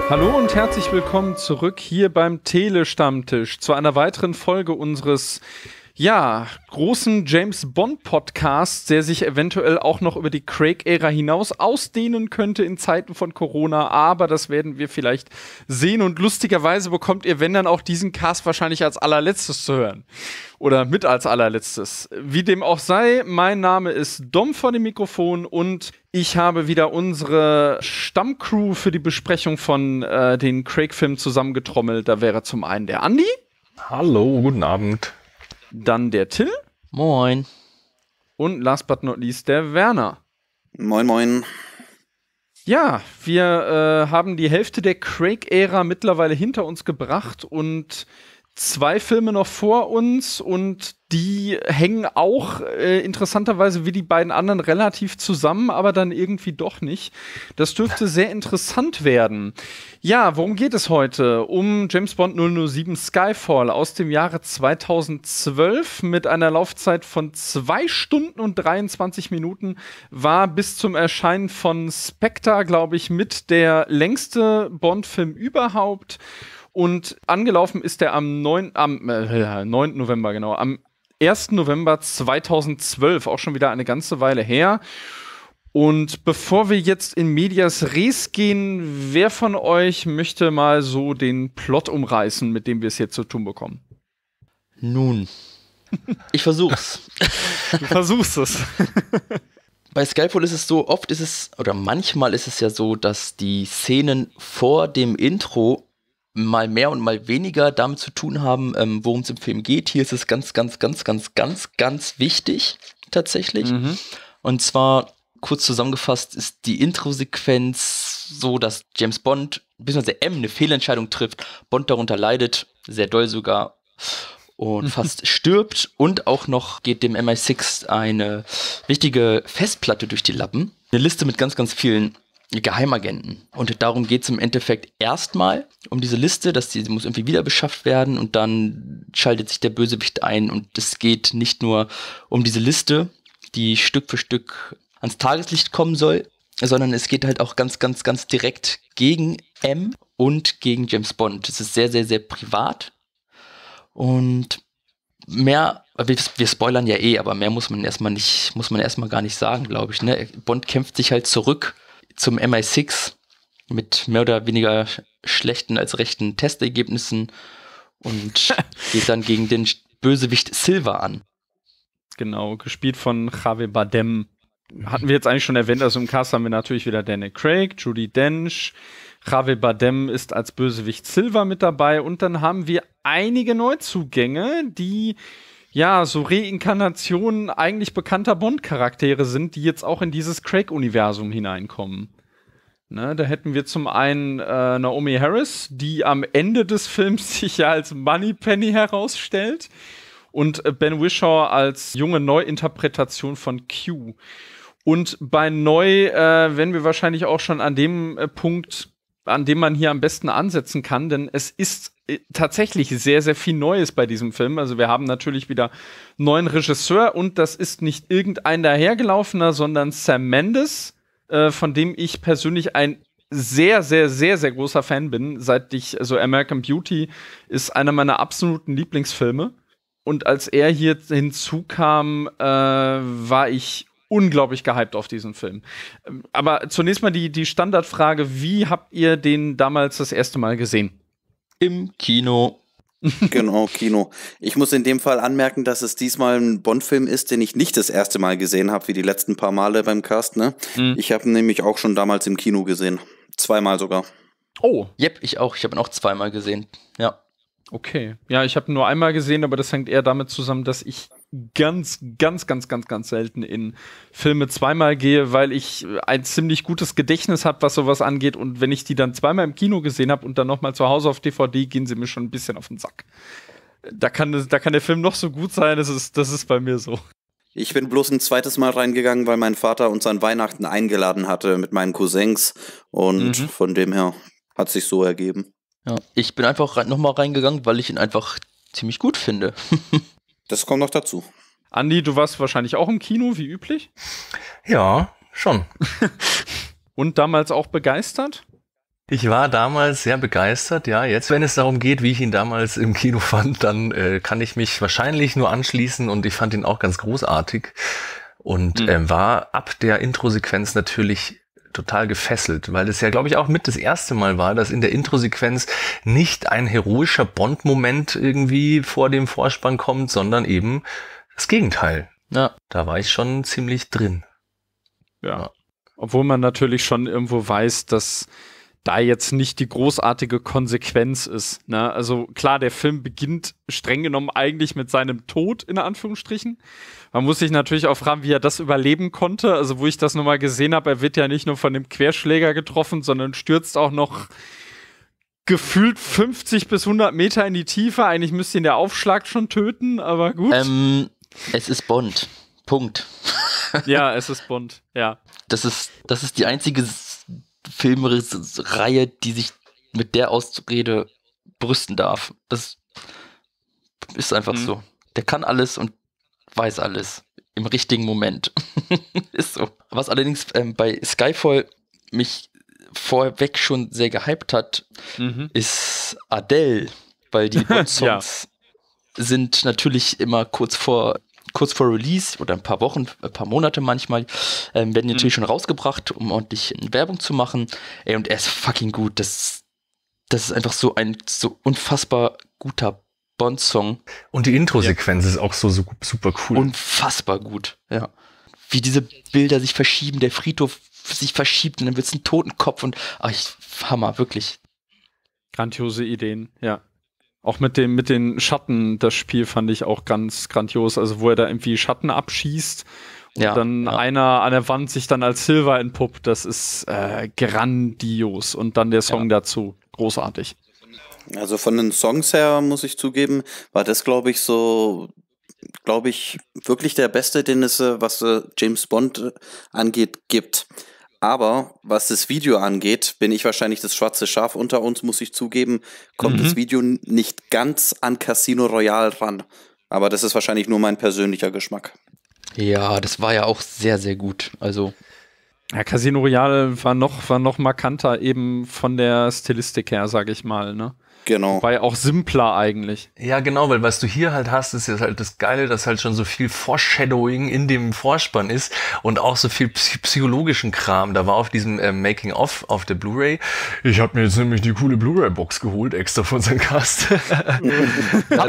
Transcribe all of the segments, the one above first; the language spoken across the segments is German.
Hallo und herzlich willkommen zurück hier beim Telestammtisch zu einer weiteren Folge unseres großen James-Bond-Podcasts, der sich eventuell auch noch über die Craig-Ära hinaus ausdehnen könnte in Zeiten von Corona, aber das werden wir vielleicht sehen und lustigerweise bekommt ihr, wenn dann auch diesen Cast wahrscheinlich als allerletztes zu hören. Oder mit als allerletztes. Wie dem auch sei, mein Name ist Dom vor dem Mikrofon und ich habe wieder unsere Stammcrew für die Besprechung von den Craig-Filmen zusammengetrommelt. Da wäre zum einen der Andi. Hallo, guten Abend. Dann der Till. Moin. Und last but not least der Werner. Moin, moin. Ja, wir haben die Hälfte der Craig-Ära mittlerweile hinter uns gebracht und 2 Filme noch vor uns und die hängen auch interessanterweise wie die beiden anderen relativ zusammen, aber dann irgendwie doch nicht. Das dürfte sehr interessant werden. Ja, worum geht es heute? Um James Bond 007 Skyfall aus dem Jahre 2012 mit einer Laufzeit von 2 Stunden und 23 Minuten, war bis zum Erscheinen von Spectre, glaube ich, mit der längste Bond-Film überhaupt. Und angelaufen ist er am 9. November, genau, am 1. November 2012, auch schon wieder eine ganze Weile her. Und bevor wir jetzt in Medias Res gehen, wer von euch möchte mal so den Plot umreißen, mit dem wir es jetzt zu tun bekommen? Nun, ich versuch's. Du versuchst es. Bei Skyfall ist es so, oft ist es, oder manchmal ist es ja so, dass die Szenen vor dem Intro mal mehr und mal weniger damit zu tun haben, worum es im Film geht. Hier ist es ganz wichtig, tatsächlich. Mhm. Und zwar, kurz zusammengefasst, ist die Intro-Sequenz so, dass James Bond, beziehungsweise M, eine Fehlentscheidung trifft, Bond darunter leidet, sehr doll sogar, und fast stirbt. Und auch noch geht dem MI6 eine wichtige Festplatte durch die Lappen. Eine Liste mit ganz vielen Geheimagenten. Und darum geht es im Endeffekt erstmal um diese Liste, dass die muss irgendwie wieder beschafft werden und dann schaltet sich der Bösewicht ein und es geht nicht nur um diese Liste, die Stück für Stück ans Tageslicht kommen soll, sondern es geht halt auch ganz direkt gegen M und gegen James Bond. Es ist sehr privat und mehr, wir spoilern ja aber mehr muss man erstmal gar nicht sagen, glaube ich, ne? Bond kämpft sich halt zurück zum MI6 mit mehr oder weniger schlechten als rechten Testergebnissen und geht dann gegen den Bösewicht Silver an. Genau, gespielt von Javier Bardem. Hatten wir jetzt eigentlich schon erwähnt, also im Cast haben wir natürlich wieder Daniel Craig, Judi Dench, Javier Bardem ist als Bösewicht Silver mit dabei und dann haben wir einige Neuzugänge, die so Reinkarnationen eigentlich bekannter Bond-Charaktere sind, die jetzt auch in dieses Craig-Universum hineinkommen. Ne, da hätten wir zum einen Naomi Harris, die am Ende des Films sich ja als Moneypenny herausstellt und Ben Whishaw als junge Neuinterpretation von Q. Und bei Neu werden wir wahrscheinlich auch schon an dem Punkt, an dem man hier am besten ansetzen kann, denn es ist tatsächlich sehr viel Neues bei diesem Film. Also wir haben natürlich wieder neuen Regisseur und das ist nicht irgendein dahergelaufener, sondern Sam Mendes, von dem ich persönlich ein sehr großer Fan bin, also American Beauty ist einer meiner absoluten Lieblingsfilme. Und als er hier hinzukam, war ich unglaublich gehypt auf diesen Film. Aber zunächst mal die Standardfrage, wie habt ihr den damals das erste Mal gesehen? Im Kino. Genau, Kino. Ich muss in dem Fall anmerken, dass es diesmal ein Bond-Film ist, den ich nicht das erste Mal gesehen habe, wie die letzten paar Male beim Cast, ne? Mhm. Ich habe ihn nämlich auch schon damals im Kino gesehen. 2-mal sogar. Oh. Yep, ich auch. Ich habe ihn auch 2-mal gesehen. Ja. Okay. Ja, ich habe ihn nur einmal gesehen, aber das hängt eher damit zusammen, dass ich ganz selten in Filme 2-mal gehe, weil ich ein ziemlich gutes Gedächtnis habe, was sowas angeht. Und wenn ich die dann 2-mal im Kino gesehen habe und dann nochmal zu Hause auf DVD, gehen sie mir schon ein bisschen auf den Sack. Da kann der Film noch so gut sein, das ist bei mir so. Ich bin bloß ein zweites Mal reingegangen, weil mein Vater uns an Weihnachten eingeladen hatte mit meinen Cousins. Und von dem her hat sich so ergeben. Ja, ich bin einfach nochmal reingegangen, weil ich ihn einfach ziemlich gut finde. Das kommt noch dazu. Andi, du warst wahrscheinlich auch im Kino, wie üblich? Ja, schon. Und damals auch begeistert? Ich war damals sehr begeistert, ja. Jetzt, wenn es darum geht, wie ich ihn damals im Kino fand, dann kann ich mich wahrscheinlich nur anschließen und ich fand ihn auch ganz großartig und war ab der Intro-Sequenz natürlich total gefesselt, weil es ja, glaube ich, auch mit das erste Mal war, dass in der Intro-Sequenz nicht ein heroischer Bond-Moment irgendwie vor dem Vorspann kommt, sondern eben das Gegenteil. Ja. Da war ich schon ziemlich drin. Ja. Obwohl man natürlich schon irgendwo weiß, dass da jetzt nicht die großartige Konsequenz ist. Ne? Also klar, der Film beginnt streng genommen eigentlich mit seinem Tod, in Anführungsstrichen. Man muss sich natürlich auch fragen, wie er das überleben konnte. Also wo ich das nochmal gesehen habe, er wird ja nicht nur von dem Querschläger getroffen, sondern stürzt auch noch gefühlt 50 bis 100 Meter in die Tiefe. Eigentlich müsste ihn der Aufschlag schon töten, aber gut. Es ist Bond. Punkt. Ja, es ist Bond, ja. Das ist die einzige Filmreihe, die sich mit der Ausrede brüsten darf. Das ist einfach so. Der kann alles und weiß alles. Im richtigen Moment. Ist so. Was allerdings bei Skyfall mich vorweg schon sehr gehypt hat, ist Adele. Weil die Bond-Songs sind natürlich immer kurz vor Release oder ein paar Wochen, ein paar Monate manchmal, werden die natürlich schon rausgebracht, um ordentlich Werbung zu machen. Und er ist fucking gut. Das ist einfach so ein so unfassbar guter Bond-Song. Und die Intro-Sequenz ist auch so super cool. Unfassbar gut, ja. Wie diese Bilder sich verschieben, der Friedhof sich verschiebt und dann wird es ein Totenkopf und Hammer, wirklich. Grandiose Ideen, ja. Auch mit den Schatten, das Spiel fand ich auch ganz grandios, also wo er da irgendwie Schatten abschießt und dann einer an der Wand sich dann als Silver entpuppt, das ist grandios und dann der Song dazu, großartig. Also von den Songs her, muss ich zugeben, war das, glaube ich, wirklich der beste, den es, was James Bond angeht, gibt. Aber was das Video angeht, bin ich wahrscheinlich das schwarze Schaf unter uns, muss ich zugeben, kommt das Video nicht ganz an Casino Royale ran. Aber das ist wahrscheinlich nur mein persönlicher Geschmack. Ja, das war ja auch sehr, sehr gut. Also ja, Casino Royale war noch markanter eben von der Stilistik her, sag ich mal, ne? Genau. Wobei auch simpler eigentlich. Ja, genau, weil was du hier halt hast, ist jetzt halt das Geile, dass halt schon so viel Foreshadowing in dem Vorspann ist und auch so viel psychologischen Kram. Da war auf diesem Making-of auf der Blu-ray. Ich habe mir jetzt nämlich die coole Blu-ray-Box geholt, extra von seinem Cast. da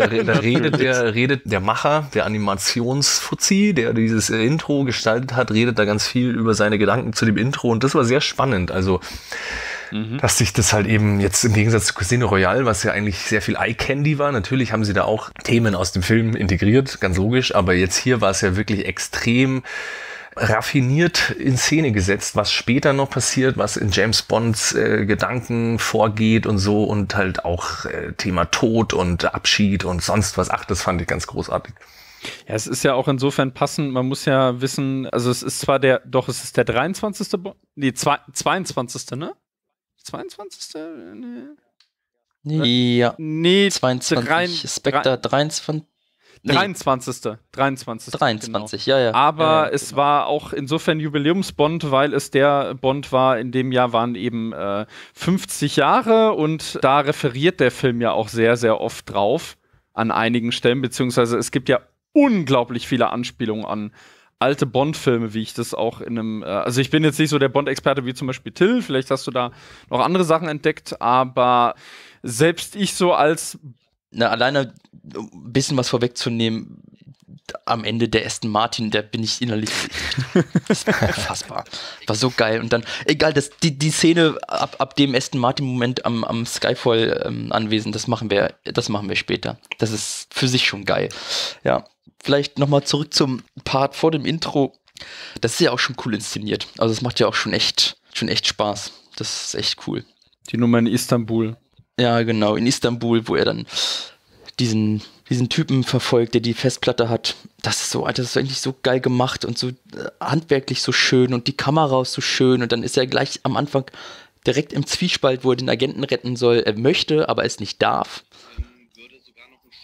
redet der Macher, der Animationsfuzzi, der dieses Intro gestaltet hat, redet da ganz viel über seine Gedanken zu dem Intro und das war sehr spannend. Also dass sich das halt eben jetzt im Gegensatz zu Casino Royale, was ja eigentlich sehr viel Eye-Candy war, natürlich haben sie da auch Themen aus dem Film integriert, ganz logisch, aber jetzt hier war es ja wirklich extrem raffiniert in Szene gesetzt, was später noch passiert, was in James Bonds Gedanken vorgeht und so und halt auch Thema Tod und Abschied und sonst was. Ach, das fand ich ganz großartig. Ja, es ist ja auch insofern passend, man muss ja wissen, also es ist zwar es ist der 23. 22. ne? 22. Nee. Ja. Nee, 22. Spectre 23. 23. 23, genau. ja. Aber es war auch insofern Jubiläumsbond, weil es der Bond war, in dem Jahr waren eben 50 Jahre und da referiert der Film ja auch sehr, sehr oft drauf an einigen Stellen, beziehungsweise es gibt ja unglaublich viele Anspielungen an alte Bond-Filme, wie ich das auch in einem, also ich bin jetzt nicht so der Bond-Experte wie zum Beispiel Till, vielleicht hast du da noch andere Sachen entdeckt, aber selbst ich so als alleine ein bisschen was vorwegzunehmen, am Ende der Aston Martin, da bin ich innerlich das war unfassbar. War so geil. Und dann, egal, die Szene ab dem Aston Martin-Moment am Skyfall anwesend, das machen wir später. Das ist für sich schon geil. Ja. Vielleicht nochmal zurück zum Part vor dem Intro. Das ist ja auch schon cool inszeniert. Also es macht ja auch schon echt Spaß. Das ist echt cool. Die Nummer in Istanbul. Ja, genau, in Istanbul, wo er dann diesen Typen verfolgt, der die Festplatte hat. Das ist eigentlich so geil gemacht und so handwerklich so schön und die Kamera ist so schön und dann ist er gleich am Anfang direkt im Zwiespalt, wo er den Agenten retten soll. Er möchte, aber es nicht darf. Würde sogar noch einen Schritt weiter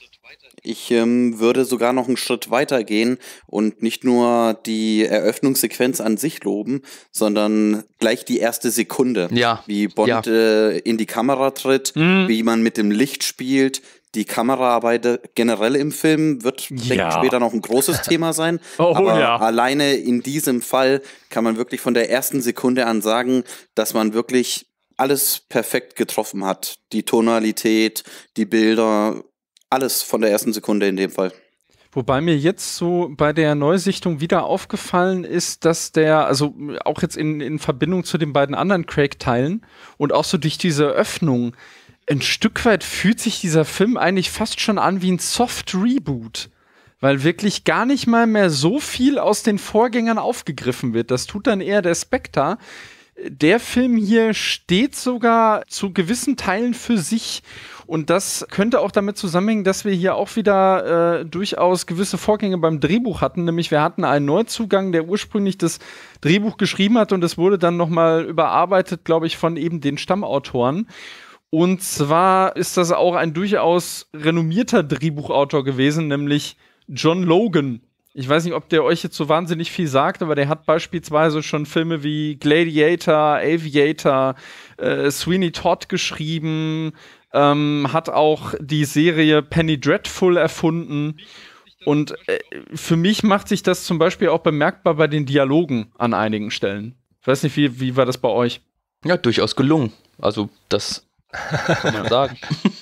Ich würde sogar noch einen Schritt weiter gehen und nicht nur die Eröffnungssequenz an sich loben, sondern gleich die erste Sekunde. Ja. Wie Bond in die Kamera tritt, wie man mit dem Licht spielt. Die Kameraarbeit generell im Film wird, denke ich, später noch ein großes Thema sein. Aber alleine in diesem Fall kann man wirklich von der ersten Sekunde an sagen, dass man wirklich alles perfekt getroffen hat. Die Tonalität, die Bilder, alles von der ersten Sekunde in dem Fall. Wobei mir jetzt so bei der Neusichtung wieder aufgefallen ist, dass also auch jetzt in Verbindung zu den beiden anderen Craig-Teilen und auch so durch diese Öffnung, ein Stück weit fühlt sich dieser Film eigentlich fast schon an wie ein Soft-Reboot. Weil wirklich gar nicht mal mehr so viel aus den Vorgängern aufgegriffen wird. Das tut dann eher der Spectre. Der Film hier steht sogar zu gewissen Teilen für sich. Und das könnte auch damit zusammenhängen, dass wir hier auch wieder durchaus gewisse Vorgänge beim Drehbuch hatten. Nämlich wir hatten einen Neuzugang, der ursprünglich das Drehbuch geschrieben hat und es wurde dann nochmal überarbeitet, glaube ich, von eben den Stammautoren. Und zwar ist das auch ein durchaus renommierter Drehbuchautor gewesen, nämlich John Logan. Ich weiß nicht, ob der euch jetzt so wahnsinnig viel sagt, aber der hat beispielsweise schon Filme wie Gladiator, Aviator, Sweeney Todd geschrieben, hat auch die Serie Penny Dreadful erfunden. Und für mich macht sich das zum Beispiel auch bemerkbar bei den Dialogen an einigen Stellen. Ich weiß nicht, wie war das bei euch? Ja, durchaus gelungen. Also das kann man sagen.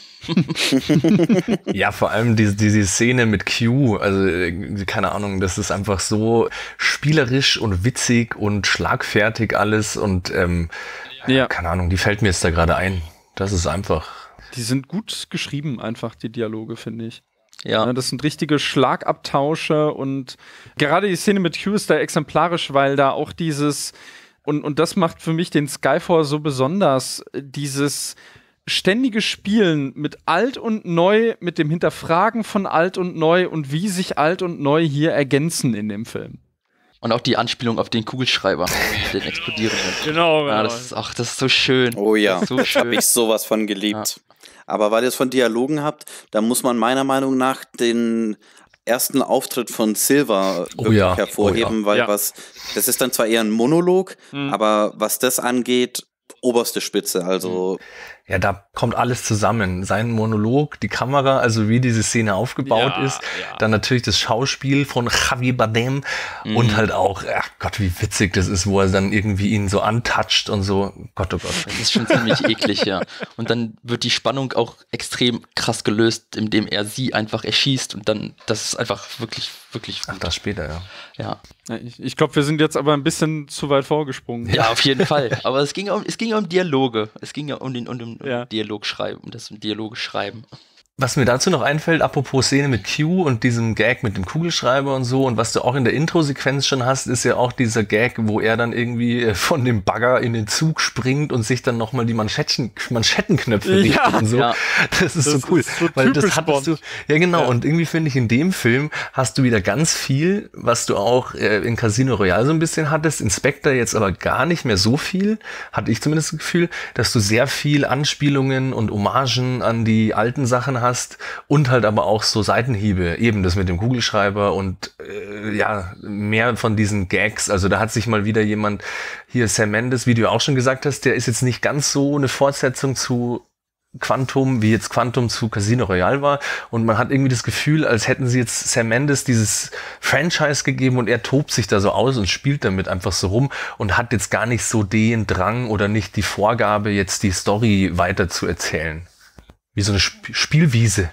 Ja, vor allem diese Szene mit Q, also keine Ahnung, das ist einfach so spielerisch und witzig und schlagfertig alles und keine Ahnung, die fällt mir jetzt da gerade ein. Das ist einfach. Die sind gut geschrieben, einfach die Dialoge, finde ich. Ja. Das sind richtige Schlagabtausche und gerade die Szene mit Q ist da exemplarisch, weil da auch dieses, und das macht für mich den Skyfall so besonders, dieses ständige Spielen mit alt und neu, mit dem Hinterfragen von alt und neu und wie sich alt und neu hier ergänzen in dem Film. Und auch die Anspielung auf den Kugelschreiber, den explodierenden. Genau. Ja, das ist so schön. Oh ja, so schön. Habe ich sowas von geliebt. Ja. Aber weil ihr es von Dialogen habt, da muss man meiner Meinung nach den ersten Auftritt von Silver wirklich hervorheben, weil das ist dann zwar eher ein Monolog, aber was das angeht, oberste Spitze, also ja, da kommt alles zusammen. Sein Monolog, die Kamera, also wie diese Szene aufgebaut ist. Dann natürlich das Schauspiel von Javier Bardem und halt auch, ach Gott, wie witzig das ist, wo er dann irgendwie ihn so antatscht und so. Gott, oh Gott. Das ist schon ziemlich eklig, ja. Und dann wird die Spannung auch extrem krass gelöst, indem er sie einfach erschießt und dann, das ist einfach wirklich, wirklich gut. Ach, das später, ja. Ich glaube, wir sind jetzt aber ein bisschen zu weit vorgesprungen. Ja, auf jeden Fall. Aber es ging ja um Dialoge. Es ging ja um Dialog schreiben, um das Dialoge schreiben. Was mir dazu noch einfällt, apropos Szene mit Q und diesem Gag mit dem Kugelschreiber und so, und was du auch in der Intro-Sequenz schon hast, ist ja auch dieser Gag, wo er dann irgendwie von dem Bagger in den Zug springt und sich dann nochmal die Manschettenknöpfe richtet und so. Ja. Das ist so cool. So weil das hattest du. Ja, genau. Ja. Und irgendwie finde ich, in dem Film hast du wieder ganz viel, was du auch in Casino Royale so ein bisschen hattest, in Spectre jetzt aber gar nicht mehr so viel, hatte ich zumindest das Gefühl, dass du sehr viel Anspielungen und Hommagen an die alten Sachen hast und halt aber auch so Seitenhiebe, eben das mit dem Kugelschreiber und mehr von diesen Gags. Also da hat sich mal wieder jemand, hier Sam Mendes, wie du auch schon gesagt hast, der ist jetzt nicht ganz so eine Fortsetzung zu Quantum, wie jetzt Quantum zu Casino Royale war, und man hat irgendwie das Gefühl, als hätten sie jetzt Sam Mendes dieses Franchise gegeben und er tobt sich da so aus und spielt damit einfach so rum und hat jetzt gar nicht so den Drang oder nicht die Vorgabe, jetzt die Story weiter zu erzählen. Wie so eine Spielwiese.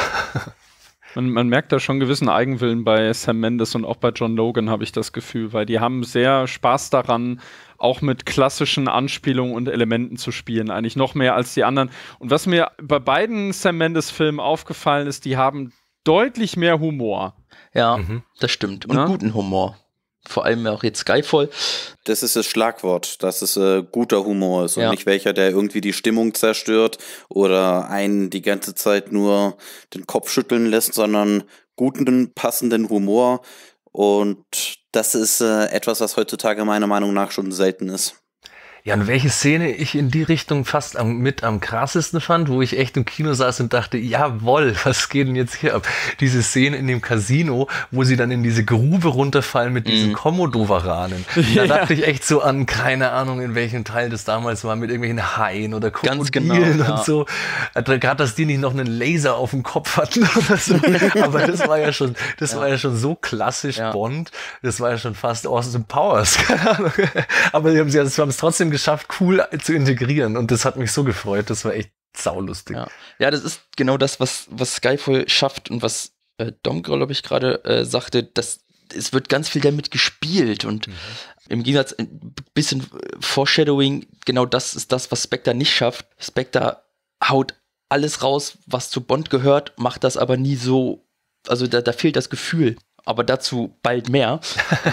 Man merkt da schon einen gewissen Eigenwillen bei Sam Mendes und auch bei John Logan, habe ich das Gefühl, weil die haben sehr Spaß daran, auch mit klassischen Anspielungen und Elementen zu spielen, eigentlich noch mehr als die anderen. Und was mir bei beiden Sam Mendes-Filmen aufgefallen ist, die haben deutlich mehr Humor. Ja, das stimmt. Und guten Humor. Vor allem auch jetzt Skyfall. Das ist das Schlagwort, dass es guter Humor ist und nicht welcher, der irgendwie die Stimmung zerstört oder einen die ganze Zeit nur den Kopf schütteln lässt, sondern guten, passenden Humor. Und das ist etwas, was heutzutage meiner Meinung nach schon selten ist. Ja, und welche Szene ich in die Richtung fast am krassesten fand, wo ich echt im Kino saß und dachte, jawohl, was geht denn jetzt hier ab? Diese Szene in dem Casino, wo sie dann in diese Grube runterfallen mit diesen Komodo-Waranen. Da dachte ich echt so an, keine Ahnung, in welchem Teil das damals war, mit irgendwelchen Haien oder Krokodilen und so. Gerade, dass die nicht noch einen Laser auf dem Kopf hatten oder so. Aber das war ja schon so klassisch Bond. Das war ja schon fast Austin Powers, keine Ahnung. Aber sie haben es trotzdem geschafft, cool zu integrieren, und das hat mich so gefreut, das war echt saulustig. Ja, das ist genau das, was Skyfall schafft und was Dom, glaube ich, gerade sagte, dass es wird ganz viel damit gespielt und im Gegensatz ein bisschen Foreshadowing, genau das ist das, was Spectre nicht schafft. Spectre haut alles raus, was zu Bond gehört, macht das aber nie so, also da fehlt das Gefühl. Aber dazu bald mehr.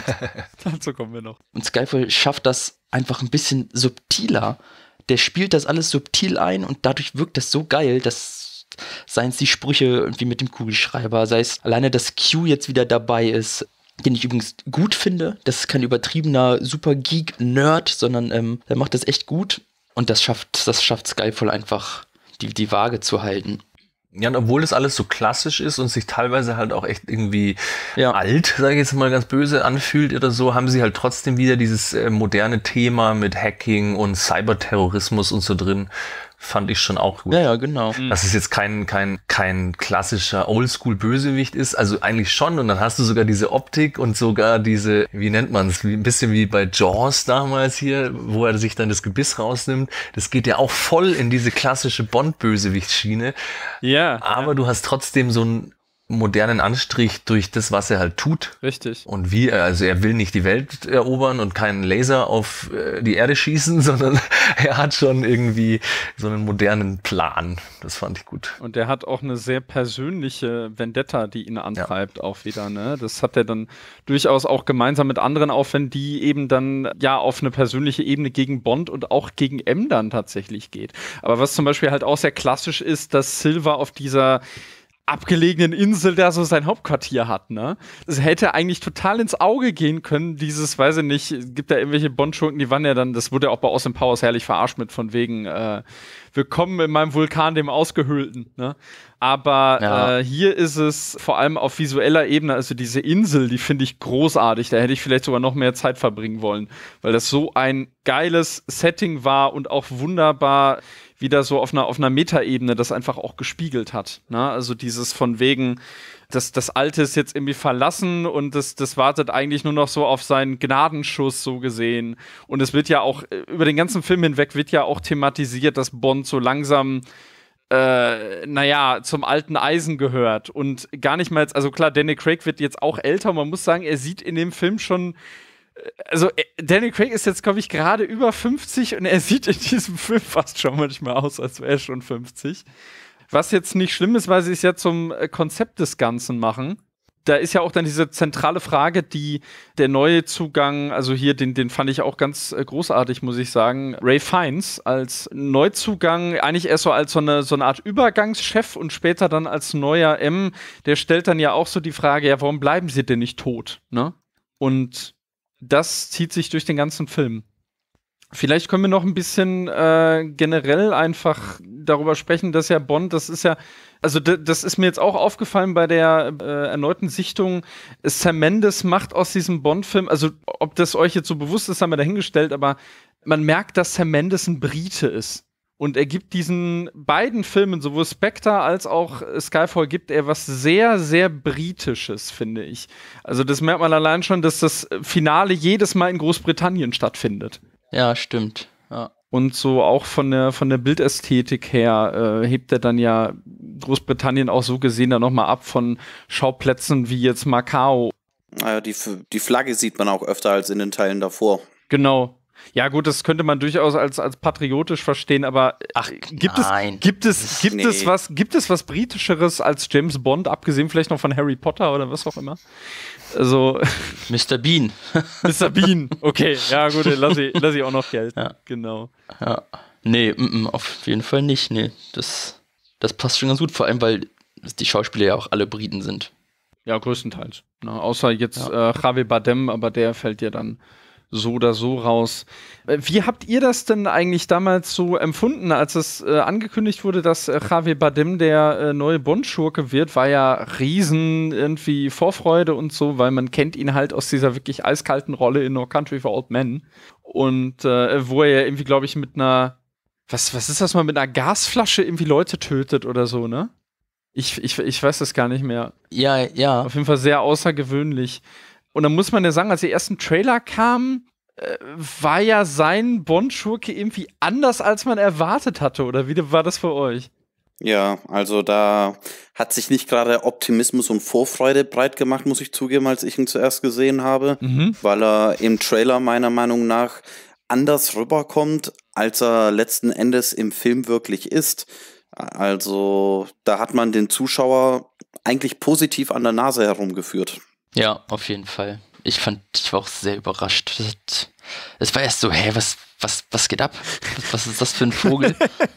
Dazu kommen wir noch. Und Skyfall schafft das einfach ein bisschen subtiler. Der spielt das alles subtil ein und dadurch wirkt das so geil, dass seien es die Sprüche irgendwie mit dem Kugelschreiber, sei es alleine, dass Q jetzt wieder dabei ist, den ich übrigens gut finde. Das ist kein übertriebener Super-Geek-Nerd, sondern der macht das echt gut. Und das schafft Skyfall einfach, die Waage zu halten. Ja, und obwohl das alles so klassisch ist und sich teilweise halt auch echt irgendwie alt, sage ich jetzt mal ganz böse, anfühlt oder so, haben sie halt trotzdem wieder dieses moderne Thema mit Hacking und Cyberterrorismus und so drin. Fand ich schon auch gut. Ja, genau. Dass es jetzt kein klassischer Oldschool-Bösewicht ist, also eigentlich schon, und dann hast du sogar diese Optik und sogar diese, wie nennt man es, ein bisschen wie bei Jaws damals hier, wo er sich dann das Gebiss rausnimmt. Das geht ja auch voll in diese klassische Bond-Bösewicht-Schiene. Ja. Aber du hast trotzdem so einen modernen Anstrich durch das, was er halt tut. Richtig. Und also er will nicht die Welt erobern und keinen Laser auf die Erde schießen, sondern er hat schon irgendwie so einen modernen Plan. Das fand ich gut. Und er hat auch eine sehr persönliche Vendetta, die ihn antreibt, auch wieder, ne? Das hat er dann durchaus auch gemeinsam mit anderen auf, wenn die eben dann auf eine persönliche Ebene gegen Bond und auch gegen M dann tatsächlich geht. Aber was zum Beispiel halt auch sehr klassisch ist, dass Silva auf dieser abgelegenen Insel da so sein Hauptquartier hat, ne? Das hätte eigentlich total ins Auge gehen können, dieses, weiß ich nicht, gibt da irgendwelche Bond-Schurken, die waren ja dann, das wurde ja auch bei Austin Powers herrlich verarscht mit von wegen, willkommen in meinem Vulkan, dem Ausgehöhlten, ne? Aber hier ist es vor allem auf visueller Ebene, also diese Insel, die finde ich großartig, da hätte ich vielleicht sogar noch mehr Zeit verbringen wollen, weil das so ein geiles Setting war und auch wunderbar wieder so auf einer Metaebene das einfach auch gespiegelt hat, ne? Also dieses von wegen, das Alte ist jetzt irgendwie verlassen und das wartet eigentlich nur noch so auf seinen Gnadenschuss, so gesehen. Und es wird ja auch, über den ganzen Film hinweg wird ja auch thematisiert, dass Bond so langsam zum alten Eisen gehört. Und gar nicht mal jetzt, also klar, Daniel Craig wird jetzt auch älter, und man muss sagen, er sieht in dem Film schon, also Daniel Craig ist jetzt, glaube ich, gerade über 50 und er sieht in diesem Film fast schon manchmal aus, als wäre er schon 50. Was jetzt nicht schlimm ist, weil sie es ja zum Konzept des Ganzen machen. Da ist ja auch dann diese zentrale Frage, der neue Zugang, also hier, den fand ich auch ganz großartig, muss ich sagen. Ray Fiennes als Neuzugang, eigentlich erst so als so eine Art Übergangschef und später dann als neuer M, der stellt dann ja auch so die Frage, ja, warum bleiben sie denn nicht tot, ne? Und das zieht sich durch den ganzen Film. Vielleicht können wir noch ein bisschen generell einfach darüber sprechen, dass ja Bond, das ist ja, also das ist mir jetzt auch aufgefallen bei der erneuten Sichtung, Sam Mendes macht aus diesem Bond-Film, also ob das euch jetzt so bewusst ist, haben wir dahingestellt, aber man merkt, dass Sam Mendes ein Brite ist. Und er gibt diesen beiden Filmen, sowohl Spectre als auch Skyfall, gibt er was sehr, sehr Britisches, finde ich. Also das merkt man allein schon, dass das Finale jedes Mal in Großbritannien stattfindet. Ja, stimmt. Ja. Und so auch von der Bildästhetik her hebt er dann ja Großbritannien auch so gesehen dann nochmal ab von Schauplätzen wie jetzt Macau. Naja, die Flagge sieht man auch öfter als in den Teilen davor. Genau. Ja gut, das könnte man durchaus als patriotisch verstehen, aber gibt es was Britischeres als James Bond, abgesehen vielleicht noch von Harry Potter oder was auch immer? Also Mr. Bean. Mr. Bean, okay, ja gut, lass ich auch noch gelten. Ja. Genau. Ja. Nee, auf jeden Fall nicht. Nee, das passt schon ganz gut, vor allem, weil die Schauspieler ja auch alle Briten sind. Ja, größtenteils. Na, außer jetzt Javier Bardem, aber der fällt ja dann so oder so raus. Wie habt ihr das denn eigentlich damals so empfunden, als es angekündigt wurde, dass Javier Bardem der neue Bond-Schurke wird? War ja riesen irgendwie Vorfreude und so, weil man kennt ihn halt aus dieser wirklich eiskalten Rolle in No Country for Old Men. Und wo er ja irgendwie, glaube ich, mit einer, was ist das mal, mit einer Gasflasche irgendwie Leute tötet oder so, ne? Ich weiß das gar nicht mehr. Ja. Auf jeden Fall sehr außergewöhnlich. Und dann muss man ja sagen, als die ersten Trailer kamen, war ja sein Bond-Schurke irgendwie anders, als man erwartet hatte. Oder wie war das für euch? Ja, also da hat sich nicht gerade Optimismus und Vorfreude breit gemacht, muss ich zugeben, als ich ihn zuerst gesehen habe, weil er im Trailer meiner Meinung nach anders rüberkommt, als er letzten Endes im Film wirklich ist. Also da hat man den Zuschauer eigentlich positiv an der Nase herumgeführt. Ja, auf jeden Fall. Ich war auch sehr überrascht. Es war erst so, was geht ab? Was ist das für ein Vogel?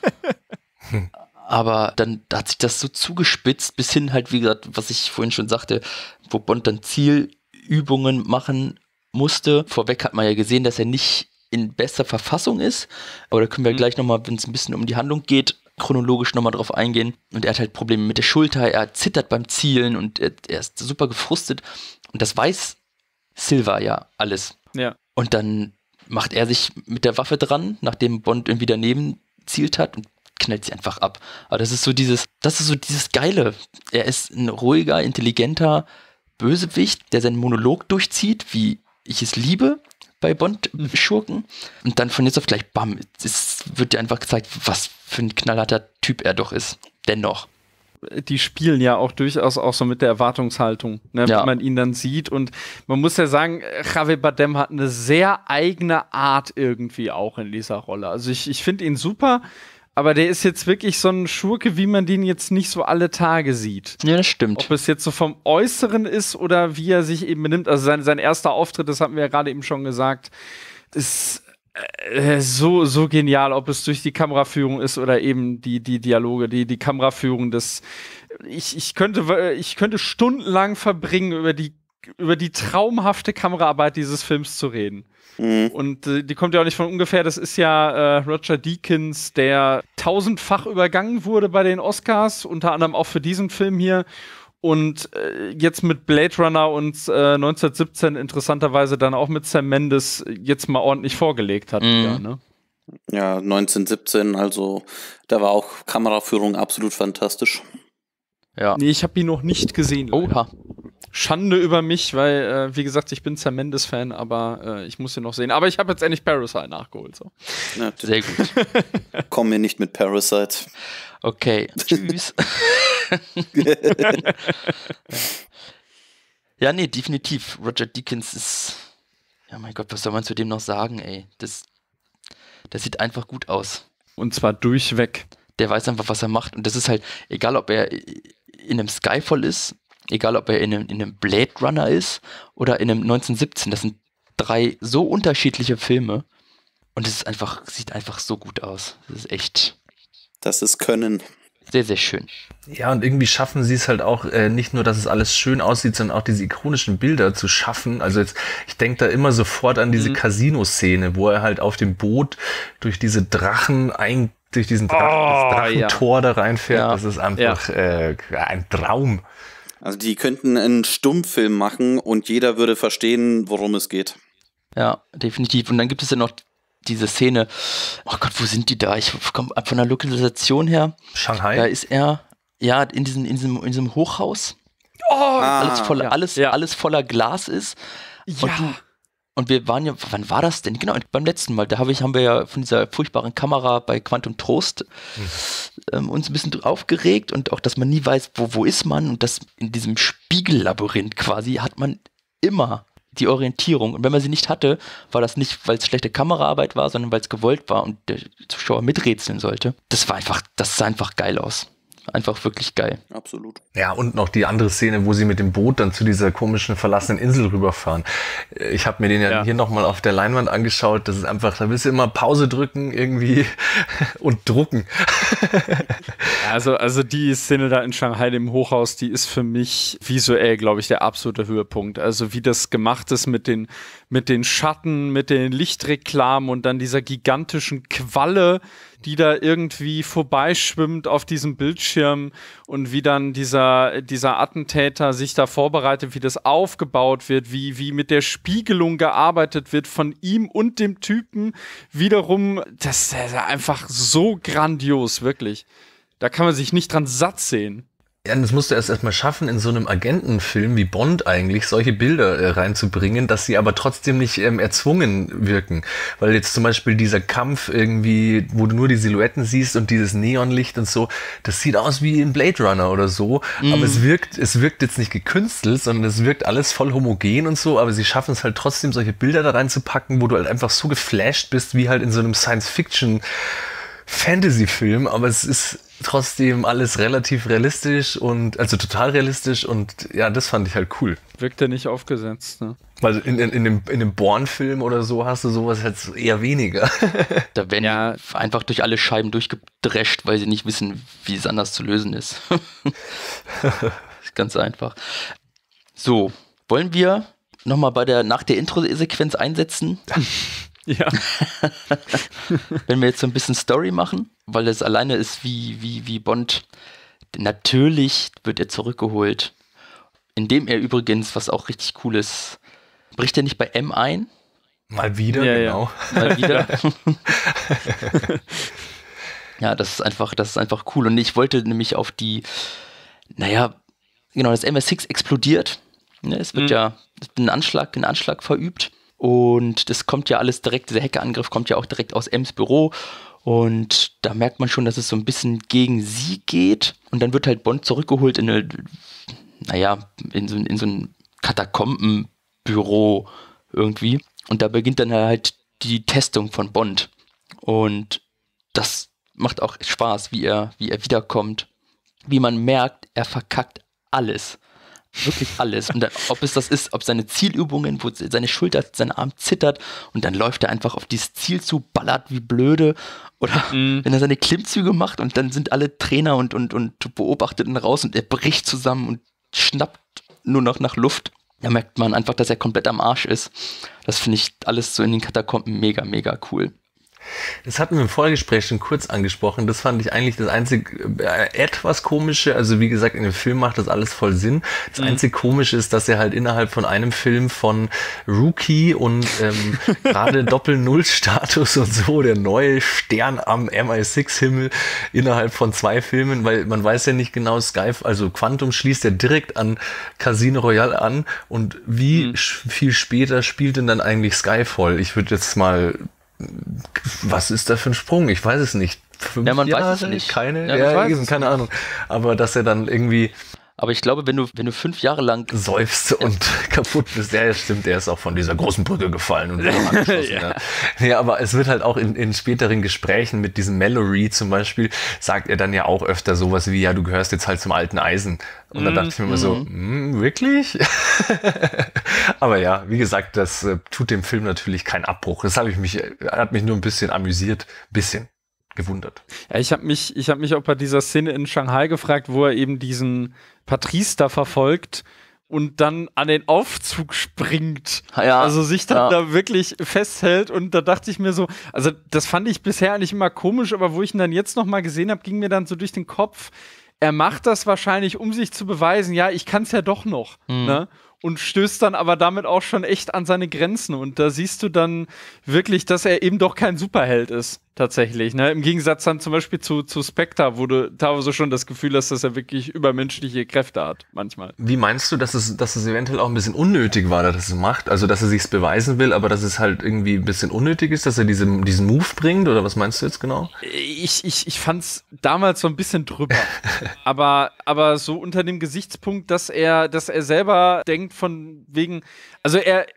Aber dann hat sich das so zugespitzt, bis hin halt, wie gesagt, was ich vorhin schon sagte, wo Bond dann Zielübungen machen musste. Vorweg hat man ja gesehen, dass er nicht in bester Verfassung ist. Aber da können wir gleich nochmal, wenn es ein bisschen um die Handlung geht, chronologisch nochmal drauf eingehen. Und er hat halt Probleme mit der Schulter, er zittert beim Zielen und er ist super gefrustet. Und das weiß Silva ja alles. Ja. Und dann macht er sich mit der Waffe dran, nachdem Bond irgendwie daneben zielt hat und knallt sie einfach ab. Aber das ist so dieses Geile. Er ist ein ruhiger, intelligenter Bösewicht, der seinen Monolog durchzieht, wie ich es liebe bei Bond-Schurken. Und dann von jetzt auf gleich, bam, es wird dir einfach gezeigt, was für ein knallharter Typ er doch ist. Dennoch. Die spielen ja auch durchaus auch so mit der Erwartungshaltung, ne, wie man ihn dann sieht. Und man muss ja sagen, Javier Bardem hat eine sehr eigene Art irgendwie auch in dieser Rolle. Also ich finde ihn super, aber der ist jetzt wirklich so ein Schurke, wie man den jetzt nicht so alle Tage sieht. Ja, das stimmt. Ob es jetzt so vom Äußeren ist oder wie er sich eben benimmt. Also sein erster Auftritt, das hatten wir ja gerade eben schon gesagt, ist so genial, ob es durch die Kameraführung ist oder eben die Dialoge, die Kameraführung. Ich könnte stundenlang verbringen, über die traumhafte Kameraarbeit dieses Films zu reden. Und die kommt ja auch nicht von ungefähr. Das ist ja Roger Deakins, der 1000-fach übergangen wurde bei den Oscars, unter anderem auch für diesen Film hier. Und jetzt mit Blade Runner und 1917 interessanterweise dann auch mit Sam Mendes jetzt mal ordentlich vorgelegt hat. Ja, ne? Ja, 1917, also da war auch Kameraführung absolut fantastisch. Ja. Nee, ich habe ihn noch nicht gesehen. Oha. Schande über mich, weil, wie gesagt, ich bin Sam Mendes-Fan, aber ich muss ihn noch sehen. Aber ich habe jetzt endlich Parasite nachgeholt. So. Ja, sehr gut. Komm mir nicht mit Parasite. Okay, tschüss. Ja, nee, definitiv. Roger Deakins ist, ja mein Gott, was soll man zu dem noch sagen, ey? Das sieht einfach gut aus. Und zwar durchweg. Der weiß einfach, was er macht. Und das ist halt, egal ob er in einem Skyfall ist, egal ob er in einem Blade Runner ist oder in einem 1917. Das sind 3 so unterschiedliche Filme. Und es ist sieht einfach so gut aus. Das ist echt. Das ist Können. Sehr, sehr schön. Ja, und irgendwie schaffen sie es halt auch nicht nur, dass es alles schön aussieht, sondern auch diese ikonischen Bilder zu schaffen. Also jetzt, ich denke da immer sofort an diese Casino-Szene, wo er halt auf dem Boot durch diese durch diesen Drachentor da reinfährt. Ja. Das ist einfach ein Traum. Also die könnten einen Stummfilm machen und jeder würde verstehen, worum es geht. Ja, definitiv. Und dann gibt es ja noch diese Szene, oh Gott, wo sind die da? Ich komme von der Lokalisation her. Shanghai? Da ist er, ja, in diesem Hochhaus. Alles voller Glas ist. Ja. Und wir waren ja, wann war das denn? Genau, beim letzten Mal, haben wir ja von dieser furchtbaren Kamera bei Quantum Trost uns ein bisschen aufgeregt und auch, dass man nie weiß, wo ist man, und das in diesem Spiegellabyrinth quasi hat man immer die Orientierung. Und wenn man sie nicht hatte, war das nicht, weil es schlechte Kameraarbeit war, sondern weil es gewollt war und der Zuschauer miträtseln sollte. Das sah einfach geil aus. Einfach wirklich geil. Absolut. Ja, und noch die andere Szene, wo sie mit dem Boot dann zu dieser komischen verlassenen Insel rüberfahren. Ich habe mir den hier nochmal auf der Leinwand angeschaut. Das ist einfach, da willst du immer Pause drücken irgendwie und drucken. Also die Szene da in Shanghai im Hochhaus, die ist für mich visuell, glaube ich, der absolute Höhepunkt. Also wie das gemacht ist mit den Schatten, mit den Lichtreklamen und dann dieser gigantischen Qualle, die da irgendwie vorbeischwimmt auf diesem Bildschirm und wie dann dieser Attentäter sich da vorbereitet, wie das aufgebaut wird, wie mit der Spiegelung gearbeitet wird von ihm und dem Typen wiederum. Das ist einfach so grandios, wirklich. Da kann man sich nicht dran satt sehen. Ja, das musst du erst mal schaffen, in so einem Agentenfilm wie Bond eigentlich solche Bilder reinzubringen, dass sie aber trotzdem nicht erzwungen wirken. Weil jetzt zum Beispiel dieser Kampf irgendwie, wo du nur die Silhouetten siehst und dieses Neonlicht und so, das sieht aus wie in Blade Runner oder so, aber es wirkt jetzt nicht gekünstelt, sondern es wirkt alles voll homogen und so, aber sie schaffen es halt trotzdem, solche Bilder da reinzupacken, wo du halt einfach so geflasht bist, wie halt in so einem Science-Fiction-Fantasy-Film, aber es ist trotzdem alles relativ realistisch und, also total realistisch und ja, das fand ich halt cool. Wirkt ja nicht aufgesetzt, ne? Weil in dem Bourne-Film oder so hast du sowas halt eher weniger. Da werden ja einfach durch alle Scheiben durchgedrescht, weil sie nicht wissen, wie es anders zu lösen ist. Ganz einfach. So, wollen wir nochmal nach der Intro-Sequenz einsetzen? Ja. Wenn wir jetzt so ein bisschen Story machen, weil das alleine ist wie Bond. Natürlich wird er zurückgeholt, indem er übrigens, was auch richtig cool ist, bricht er nicht bei M ein? Mal wieder, ja, genau. Ja. Mal wieder. Ja, das ist einfach cool. Und ich wollte nämlich auf das MI6 explodiert. Ne, es wird ein Anschlag verübt. Und das kommt ja alles direkt, dieser Hackerangriff kommt ja auch direkt aus M's Büro. Und da merkt man schon, dass es so ein bisschen gegen sie geht. Und dann wird halt Bond zurückgeholt in so ein Katakombenbüro irgendwie. Und da beginnt dann halt die Testung von Bond. Und das macht auch Spaß, wie er wiederkommt. Wie man merkt, er verkackt alles. Wirklich alles. Und dann, ob seine Zielübungen, wo seine Schulter, sein Arm zittert und dann läuft er einfach auf dieses Ziel zu, ballert wie blöde. Oder wenn er seine Klimmzüge macht und dann sind alle Trainer und Beobachteten raus und er bricht zusammen und schnappt nur noch nach Luft. Da merkt man einfach, dass er komplett am Arsch ist. Das finde ich alles so in den Katakomben mega, mega cool. Das hatten wir im Vorgespräch schon kurz angesprochen. Das fand ich eigentlich das einzige etwas Komische. Also wie gesagt, in dem Film macht das alles voll Sinn. Das einzige Komische ist, dass er halt innerhalb von einem Film von Rookie und gerade Doppel-Null-Status und so, der neue Stern am MI6-Himmel innerhalb von 2 Filmen, weil man weiß ja nicht genau, also Quantum schließt ja direkt an Casino Royale an und wie viel später spielt denn dann eigentlich Skyfall? Ich würde jetzt mal was ist da für ein Sprung? Ich weiß es nicht. 5 ja, man Jahre? weiß es nicht. Keine Ahnung. Aber dass er dann irgendwie Aber ich glaube, wenn du 5 Jahre lang seufzt und kaputt bist, ja, stimmt, der ist auch von dieser großen Brücke gefallen und angeschossen. Ja. Ja, aber es wird halt auch in späteren Gesprächen mit diesem Mallory zum Beispiel, sagt er dann ja auch öfter sowas wie, ja, du gehörst jetzt halt zum alten Eisen. Und dann dachte ich mir immer so, wirklich? Aber ja, wie gesagt, das tut dem Film natürlich keinen Abbruch. Das hat mich nur ein bisschen amüsiert, gewundert. Ja, ich hab mich auch bei dieser Szene in Shanghai gefragt, wo er eben diesen Patrice da verfolgt und dann an den Aufzug springt. Ja, also sich dann da wirklich festhält und da dachte ich mir so, also das fand ich bisher eigentlich immer komisch, aber wo ich ihn dann jetzt nochmal gesehen habe, ging mir dann so durch den Kopf, er macht das wahrscheinlich, um sich zu beweisen, ja, ich kann es ja doch noch, ne? Und stößt dann aber damit auch schon echt an seine Grenzen. Und da siehst du dann wirklich, dass er eben doch kein Superheld ist, tatsächlich. Ne? Im Gegensatz dann zum Beispiel zu Spectre, wo du teilweise schon das Gefühl hast, dass er wirklich übermenschliche Kräfte hat, manchmal. Wie meinst du, dass es eventuell auch ein bisschen unnötig war, dass er es macht? Also, dass er sich's beweisen will, aber dass es halt irgendwie ein bisschen unnötig ist, dass er diesen Move bringt? Oder was meinst du jetzt genau? Ich fand's damals so ein bisschen drüber. aber so unter dem Gesichtspunkt, dass er selber denkt von wegen, also er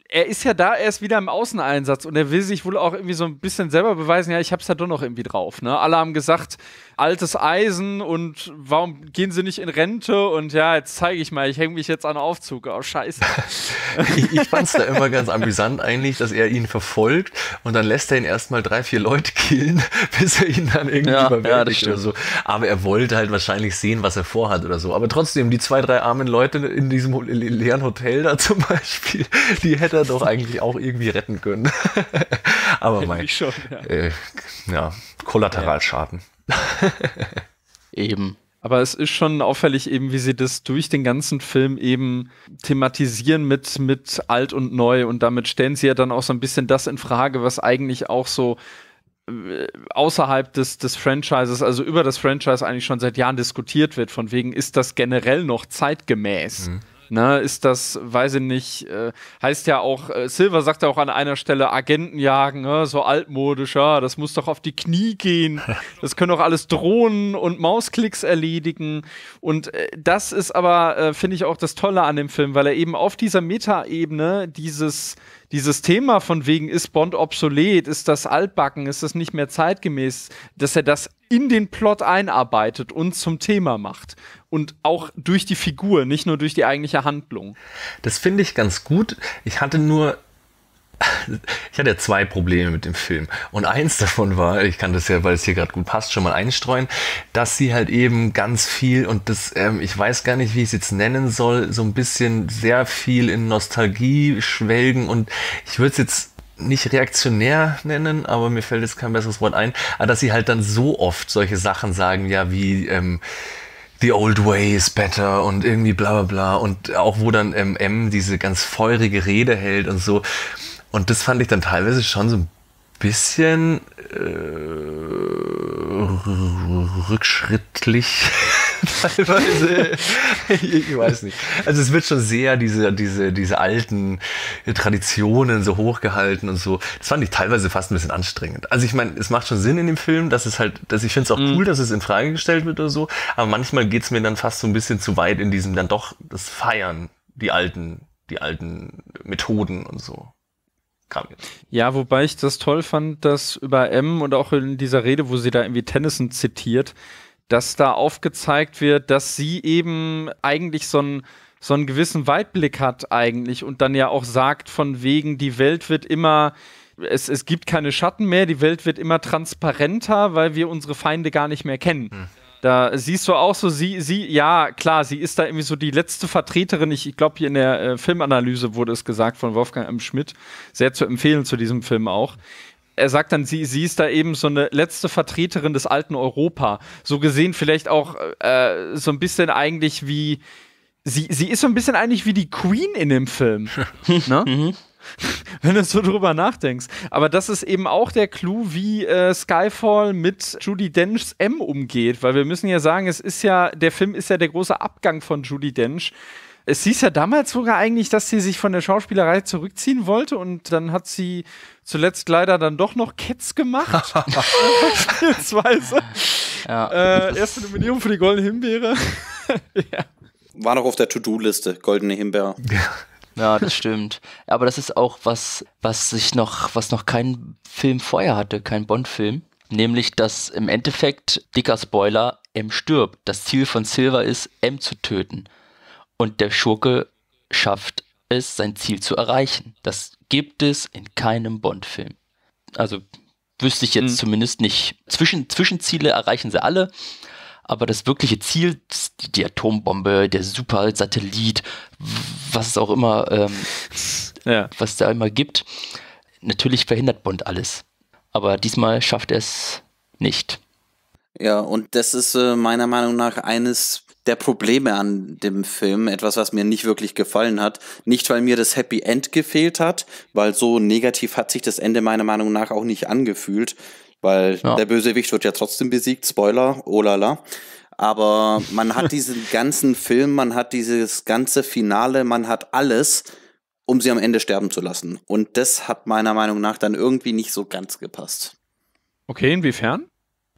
er ist ja da erst wieder im Außeneinsatz und er will sich wohl auch irgendwie so ein bisschen selber beweisen, ja, ich hab's ja doch noch irgendwie drauf, ne? Alle haben gesagt, altes Eisen und warum gehen sie nicht in Rente und ja, jetzt zeige ich mal, ich hänge mich jetzt an den Aufzug. Oh, scheiße. Ich fand's da immer ganz amüsant eigentlich, dass er ihn verfolgt und dann lässt er ihn erstmal 3, 4 Leute killen, bis er ihn dann irgendwie überwältigt oder so. Aber er wollte halt wahrscheinlich sehen, was er vorhat oder so. Aber trotzdem, die 2, 3 armen Leute in diesem leeren Hotel da zum Beispiel, die hätte er doch eigentlich auch irgendwie retten können. Aber schon, Kollateralschaden. Eben. Aber es ist schon auffällig eben, wie sie das durch den ganzen Film eben thematisieren mit alt und neu und damit stellen sie ja dann auch so ein bisschen das in Frage, was eigentlich auch so außerhalb des Franchises, also über das Franchise eigentlich schon seit Jahren diskutiert wird, von wegen, ist das generell noch zeitgemäß? Ne, ist das, weiß ich nicht, heißt ja auch, Silver sagt ja auch an einer Stelle, Agenten jagen, ne, so altmodisch, ja, das muss doch auf die Knie gehen, das können doch alles Drohnen und Mausklicks erledigen und das ist aber, finde ich auch das Tolle an dem Film, weil er eben auf dieser Metaebene dieses Thema von wegen, ist Bond obsolet, ist das altbacken, ist das nicht mehr zeitgemäß, dass er das in den Plot einarbeitet und zum Thema macht. Und auch durch die Figur, nicht nur durch die eigentliche Handlung. Das finde ich ganz gut. Ich hatte 2 Probleme mit dem Film. Und eins davon war, ich kann das ja, weil es hier gerade gut passt, schon mal einstreuen, dass sie halt eben ganz viel, und das, ich weiß gar nicht, wie ich es jetzt nennen soll, so ein bisschen sehr viel in Nostalgie schwelgen. Und ich würde es jetzt nicht reaktionär nennen, aber mir fällt jetzt kein besseres Wort ein, aber dass sie halt dann so oft solche Sachen sagen, ja, wie The old way is better und irgendwie bla bla bla und auch wo dann M diese ganz feurige Rede hält und so. Und das fand ich dann teilweise schon so ein bisschen rückschrittlich teilweise. Ich weiß nicht. Also es wird schon sehr diese alten Traditionen so hochgehalten und so. Das fand ich teilweise fast ein bisschen anstrengend. Also ich meine, es macht schon Sinn in dem Film, dass ich finde es auch cool, dass es in Frage gestellt wird oder so, aber manchmal geht es mir dann fast so ein bisschen zu weit in diesem dann doch das Feiern, die alten Methoden und so. Ja, wobei ich das toll fand, dass über M und auch in dieser Rede, wo sie da irgendwie Tennyson zitiert, dass da aufgezeigt wird, dass sie eben eigentlich so einen gewissen Weitblick hat eigentlich und dann ja auch sagt von wegen, die Welt wird immer, es gibt keine Schatten mehr, die Welt wird immer transparenter, weil wir unsere Feinde gar nicht mehr kennen. Da siehst du auch so, ja, klar, sie ist da irgendwie so die letzte Vertreterin. Ich glaube, hier in der Filmanalyse wurde es gesagt von Wolfgang M. Schmidt, sehr zu empfehlen zu diesem Film auch. Er sagt dann, sie ist da eben so eine letzte Vertreterin des alten Europa. So gesehen vielleicht auch so ein bisschen eigentlich wie, sie ist so ein bisschen eigentlich wie die Queen in dem Film. Ne? Wenn du so drüber nachdenkst. Aber das ist eben auch der Clou, wie Skyfall mit Judi Denchs M umgeht, weil wir müssen ja sagen, der Film ist ja der große Abgang von Judi Dench. Es hieß ja damals sogar eigentlich, dass sie sich von der Schauspielerei zurückziehen wollte und dann hat sie zuletzt leider dann doch noch Cats gemacht. Beispielsweise. Ja, erste Nominierung für die Goldene Himbeere. Ja. War noch auf der To-Do-Liste, Goldene Himbeere. Ja, das stimmt. Aber das ist auch was noch kein Film vorher hatte, kein Bond-Film. Nämlich, dass im Endeffekt, dicker Spoiler, M stirbt. Das Ziel von Silver ist, M zu töten. Und der Schurke schafft es, sein Ziel zu erreichen. Das gibt es in keinem Bond-Film. Also wüsste ich jetzt zumindest nicht. Zwischenziele erreichen sie alle. Aber das wirkliche Ziel, die Atombombe, der Super-Satellit, was es auch immer, was es da immer gibt, natürlich verhindert Bond alles. Aber diesmal schafft er es nicht. Ja, und das ist meiner Meinung nach eines der Probleme an dem Film, etwas, was mir nicht wirklich gefallen hat. Nicht, weil mir das Happy End gefehlt hat, weil so negativ hat sich das Ende meiner Meinung nach auch nicht angefühlt. Weil der Bösewicht wird ja trotzdem besiegt, Spoiler, oh la la. Aber man hat diesen ganzen Film, man hat dieses ganze Finale, man hat alles, um sie am Ende sterben zu lassen. Und das hat meiner Meinung nach dann irgendwie nicht so ganz gepasst. Okay, inwiefern?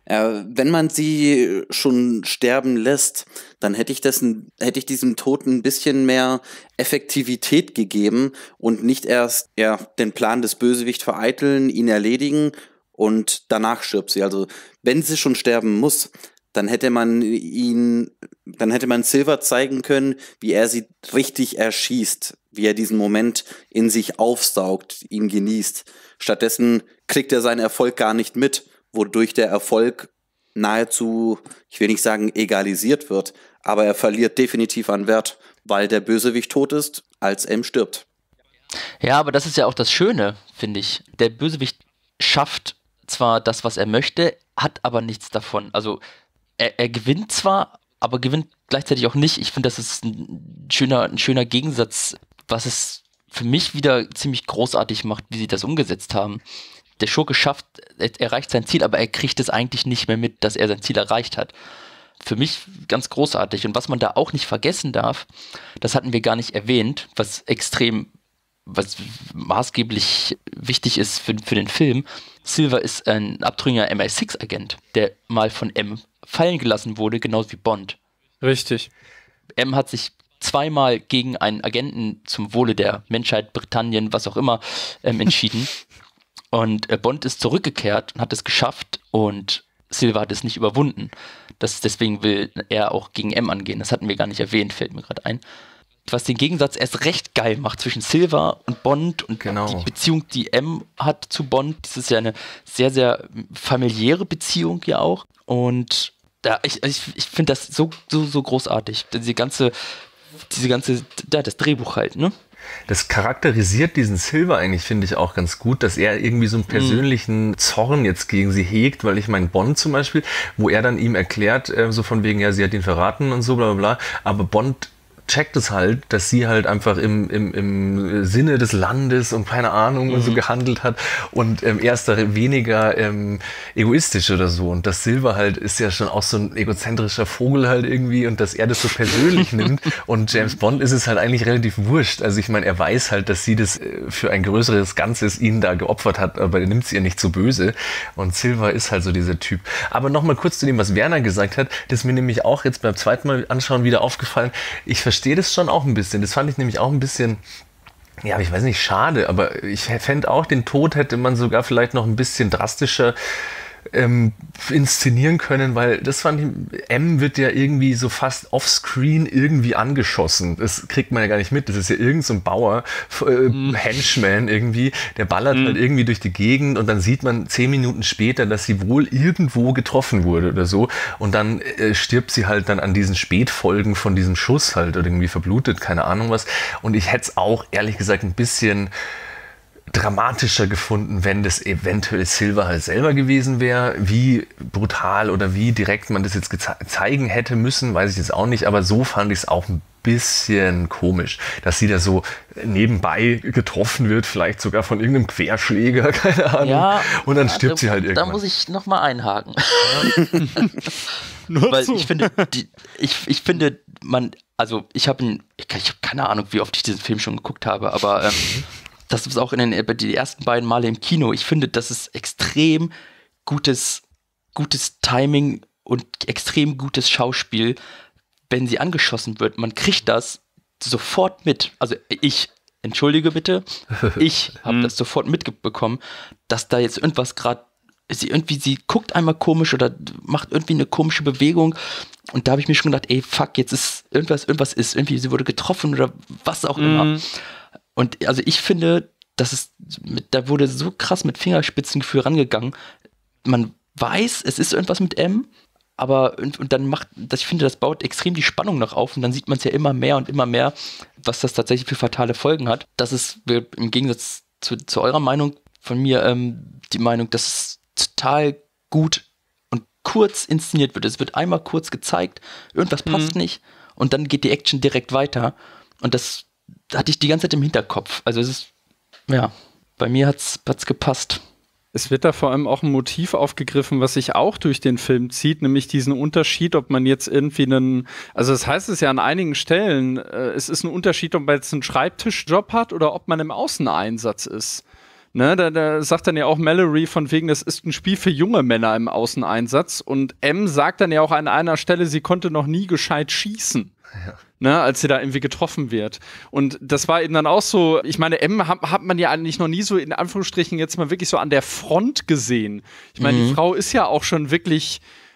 Wenn man sie schon sterben lässt, dann hätte ich diesem Tod ein bisschen mehr Effektivität gegeben und nicht erst den Plan des Bösewichts vereiteln, ihn erledigen und danach stirbt sie. Also wenn sie schon sterben muss, dann hätte man Silver zeigen können, wie er sie richtig erschießt, wie er diesen Moment in sich aufsaugt, ihn genießt. Stattdessen kriegt er seinen Erfolg gar nicht mit, wodurch der Erfolg nahezu, ich will nicht sagen egalisiert wird, aber er verliert definitiv an Wert, weil der Bösewicht tot ist, als M stirbt. Ja, aber das ist ja auch das Schöne, finde ich. Der Bösewicht schafft zwar das, was er möchte, hat aber nichts davon. Also er gewinnt zwar, aber gewinnt gleichzeitig auch nicht. Ich finde, das ist ein schöner Gegensatz, was es für mich wieder ziemlich großartig macht, wie sie das umgesetzt haben. Der Schurke erreicht sein Ziel, aber er kriegt es eigentlich nicht mehr mit, dass er sein Ziel erreicht hat. Für mich ganz großartig. Und was man da auch nicht vergessen darf, das hatten wir gar nicht erwähnt, was maßgeblich wichtig ist für den Film. Silver ist ein abtrünniger MI6-Agent, der mal von M fallen gelassen wurde, genauso wie Bond. Richtig. M hat sich zweimal gegen einen Agenten zum Wohle der Menschheit, Britannien, was auch immer, entschieden. Und Bond ist zurückgekehrt und hat es geschafft und Silver hat es nicht überwunden. Deswegen will er auch gegen M angehen. Das hatten wir gar nicht erwähnt, fällt mir gerade ein. Was den Gegensatz erst recht geil macht zwischen Silver und Bond und die Beziehung, die M hat zu Bond. Das ist ja eine sehr, sehr familiäre Beziehung ja auch. Und ich finde das so großartig. Das Drehbuch halt, ne? Das charakterisiert diesen Silver eigentlich, finde ich, auch ganz gut, dass er irgendwie so einen persönlichen Zorn jetzt gegen sie hegt, weil ich meine, Bond zum Beispiel, wo er dann ihm erklärt, so von wegen, ja, sie hat ihn verraten und so, bla bla bla, aber Bond checkt es halt, dass sie halt einfach im Sinne des Landes und keine Ahnung und so gehandelt hat und er ist da weniger egoistisch oder so und das Silver halt ist ja schon auch so ein egozentrischer Vogel halt irgendwie und dass er das so persönlich nimmt und James Bond ist es halt eigentlich relativ wurscht, also ich meine, er weiß halt, dass sie das für ein größeres Ganzes ihn da geopfert hat, aber er nimmt es ihr nicht so böse und Silver ist halt so dieser Typ. Aber nochmal kurz zu dem, was Werner gesagt hat, das ist mir nämlich auch jetzt beim zweiten Mal anschauen wieder aufgefallen, ich verstehe das schon auch ein bisschen. Das fand ich nämlich auch ein bisschen, ja, ich weiß nicht, schade, aber ich fände auch, den Tod hätte man sogar vielleicht noch ein bisschen drastischer inszenieren können, weil das fand ich, M wird ja irgendwie so fast offscreen irgendwie angeschossen. Das kriegt man ja gar nicht mit. Das ist ja irgend so ein Bauer, Henchman irgendwie, der ballert halt irgendwie durch die Gegend und dann sieht man 10 Minuten später, dass sie wohl irgendwo getroffen wurde oder so und dann stirbt sie halt dann an diesen Spätfolgen von diesem Schuss halt oder irgendwie verblutet, keine Ahnung was. Und ich hätte es auch, ehrlich gesagt, ein bisschen dramatischer gefunden, wenn das eventuell Silver halt selber gewesen wäre. Wie brutal oder wie direkt man das jetzt zeigen hätte müssen, weiß ich jetzt auch nicht, aber so fand ich es auch ein bisschen komisch, dass sie da so nebenbei getroffen wird, vielleicht sogar von irgendeinem Querschläger, keine Ahnung. Ja, und dann stirbt sie halt irgendwann. Da muss ich nochmal einhaken. Weil ich finde, ich habe keine Ahnung, wie oft ich diesen Film schon geguckt habe, aber das ist auch die ersten beiden Male im Kino. Ich finde, das ist extrem gutes Timing und extrem gutes Schauspiel, wenn sie angeschossen wird. Man kriegt das sofort mit. Also entschuldige bitte, ich habe das sofort mitbekommen, dass da jetzt irgendwas gerade, sie guckt einmal komisch oder macht irgendwie eine komische Bewegung und da habe ich mir schon gedacht, ey, fuck, jetzt ist irgendwas ist, irgendwie sie wurde getroffen oder was auch immer. Und also ich finde, da wurde so krass mit Fingerspitzengefühl rangegangen. Man weiß, es ist irgendwas mit M, aber und dann ich finde, das baut extrem die Spannung noch auf und dann sieht man es ja immer mehr, was das tatsächlich für fatale Folgen hat. Das ist im Gegensatz zu eurer Meinung von mir die Meinung, dass es total gut und kurz inszeniert wird. Es wird einmal kurz gezeigt, irgendwas passt nicht und dann geht die Action direkt weiter und das hatte ich die ganze Zeit im Hinterkopf. Also es ist, ja, bei mir hat's gepasst. Es wird da vor allem auch ein Motiv aufgegriffen, was sich auch durch den Film zieht, nämlich diesen Unterschied, ob man jetzt irgendwie also das heißt es ja an einigen Stellen, es ist ein Unterschied, ob man jetzt einen Schreibtischjob hat oder ob man im Außeneinsatz ist. Ne, da sagt dann ja auch Mallory von wegen, das ist ein Spiel für junge Männer im Außeneinsatz. Und M sagt dann ja auch an einer Stelle, sie konnte noch nie gescheit schießen. Ja. Ne, als sie da irgendwie getroffen wird. Und das war eben dann auch so, ich meine, M hat man ja eigentlich noch nie so in Anführungsstrichen jetzt mal wirklich so an der Front gesehen. Ich meine, die Frau ist ja auch schon wirklich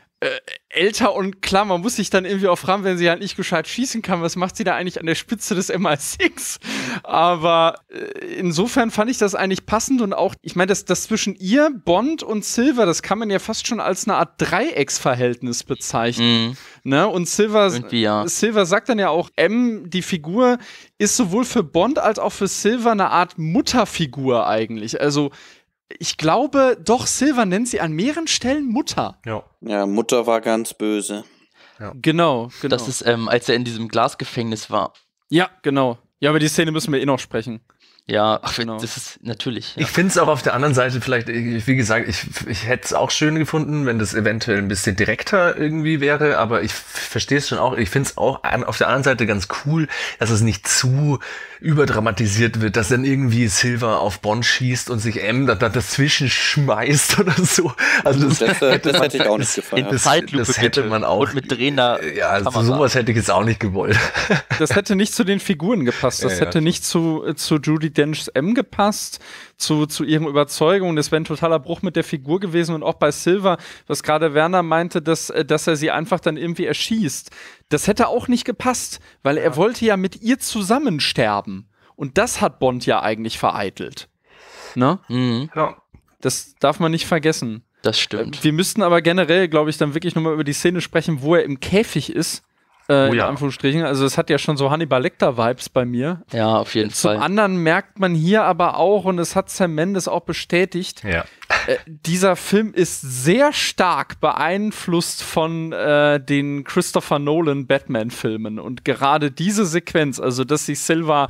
älter und klar, man muss sich dann irgendwie auch fragen, wenn sie halt nicht gescheit schießen kann, was macht sie da eigentlich an der Spitze des MI6? Aber insofern fand ich das eigentlich passend und auch, ich meine, das zwischen ihr, Bond und Silver, das kann man ja fast schon als eine Art Dreiecksverhältnis bezeichnen. Ne? Und Silver sagt dann ja auch, M, die Figur, ist sowohl für Bond als auch für Silver eine Art Mutterfigur eigentlich. Also ich glaube, doch, Silver nennt sie an mehreren Stellen Mutter. Ja, Mutter war ganz böse. Ja. Genau. Das ist, als er in diesem Glasgefängnis war. Ja, genau. Ja, aber die Szene müssen wir noch sprechen. Ja, genau. Das ist natürlich. Ja. Ich finde es auch auf der anderen Seite vielleicht, wie gesagt, ich hätte es auch schön gefunden, wenn das eventuell ein bisschen direkter irgendwie wäre, aber ich verstehe es schon auch. Ich finde es auch auf der anderen Seite ganz cool, dass es nicht zu überdramatisiert wird, dass dann irgendwie Silver auf Bond schießt und sich M da dazwischen schmeißt oder so. Also das hätte ich auch nicht gefallen. Das hätte man auch. Und mit drehender ja, also sowas hätte ich jetzt auch nicht gewollt. Das hätte nicht zu den Figuren gepasst. Das hätte nicht zu Judi Denchs M gepasst, zu ihren Überzeugungen. Das wäre ein totaler Bruch mit der Figur gewesen. Und auch bei Silver, was gerade Werner meinte, dass er sie einfach dann irgendwie erschießt. Das hätte auch nicht gepasst, weil er wollte ja mit ihr zusammen sterben. Und das hat Bond ja eigentlich vereitelt. Ne? Ja. Das darf man nicht vergessen. Das stimmt. Wir müssten aber generell, glaube ich, dann wirklich nochmal über die Szene sprechen, wo er im Käfig ist. In Anführungsstrichen. Also es hat ja schon so Hannibal Lecter-Vibes bei mir. Ja, auf jeden Fall. Zum anderen merkt man hier aber auch, und es hat Sam Mendes auch bestätigt, dieser Film ist sehr stark beeinflusst von den Christopher Nolan Batman-Filmen. Und gerade diese Sequenz, also dass sich Silva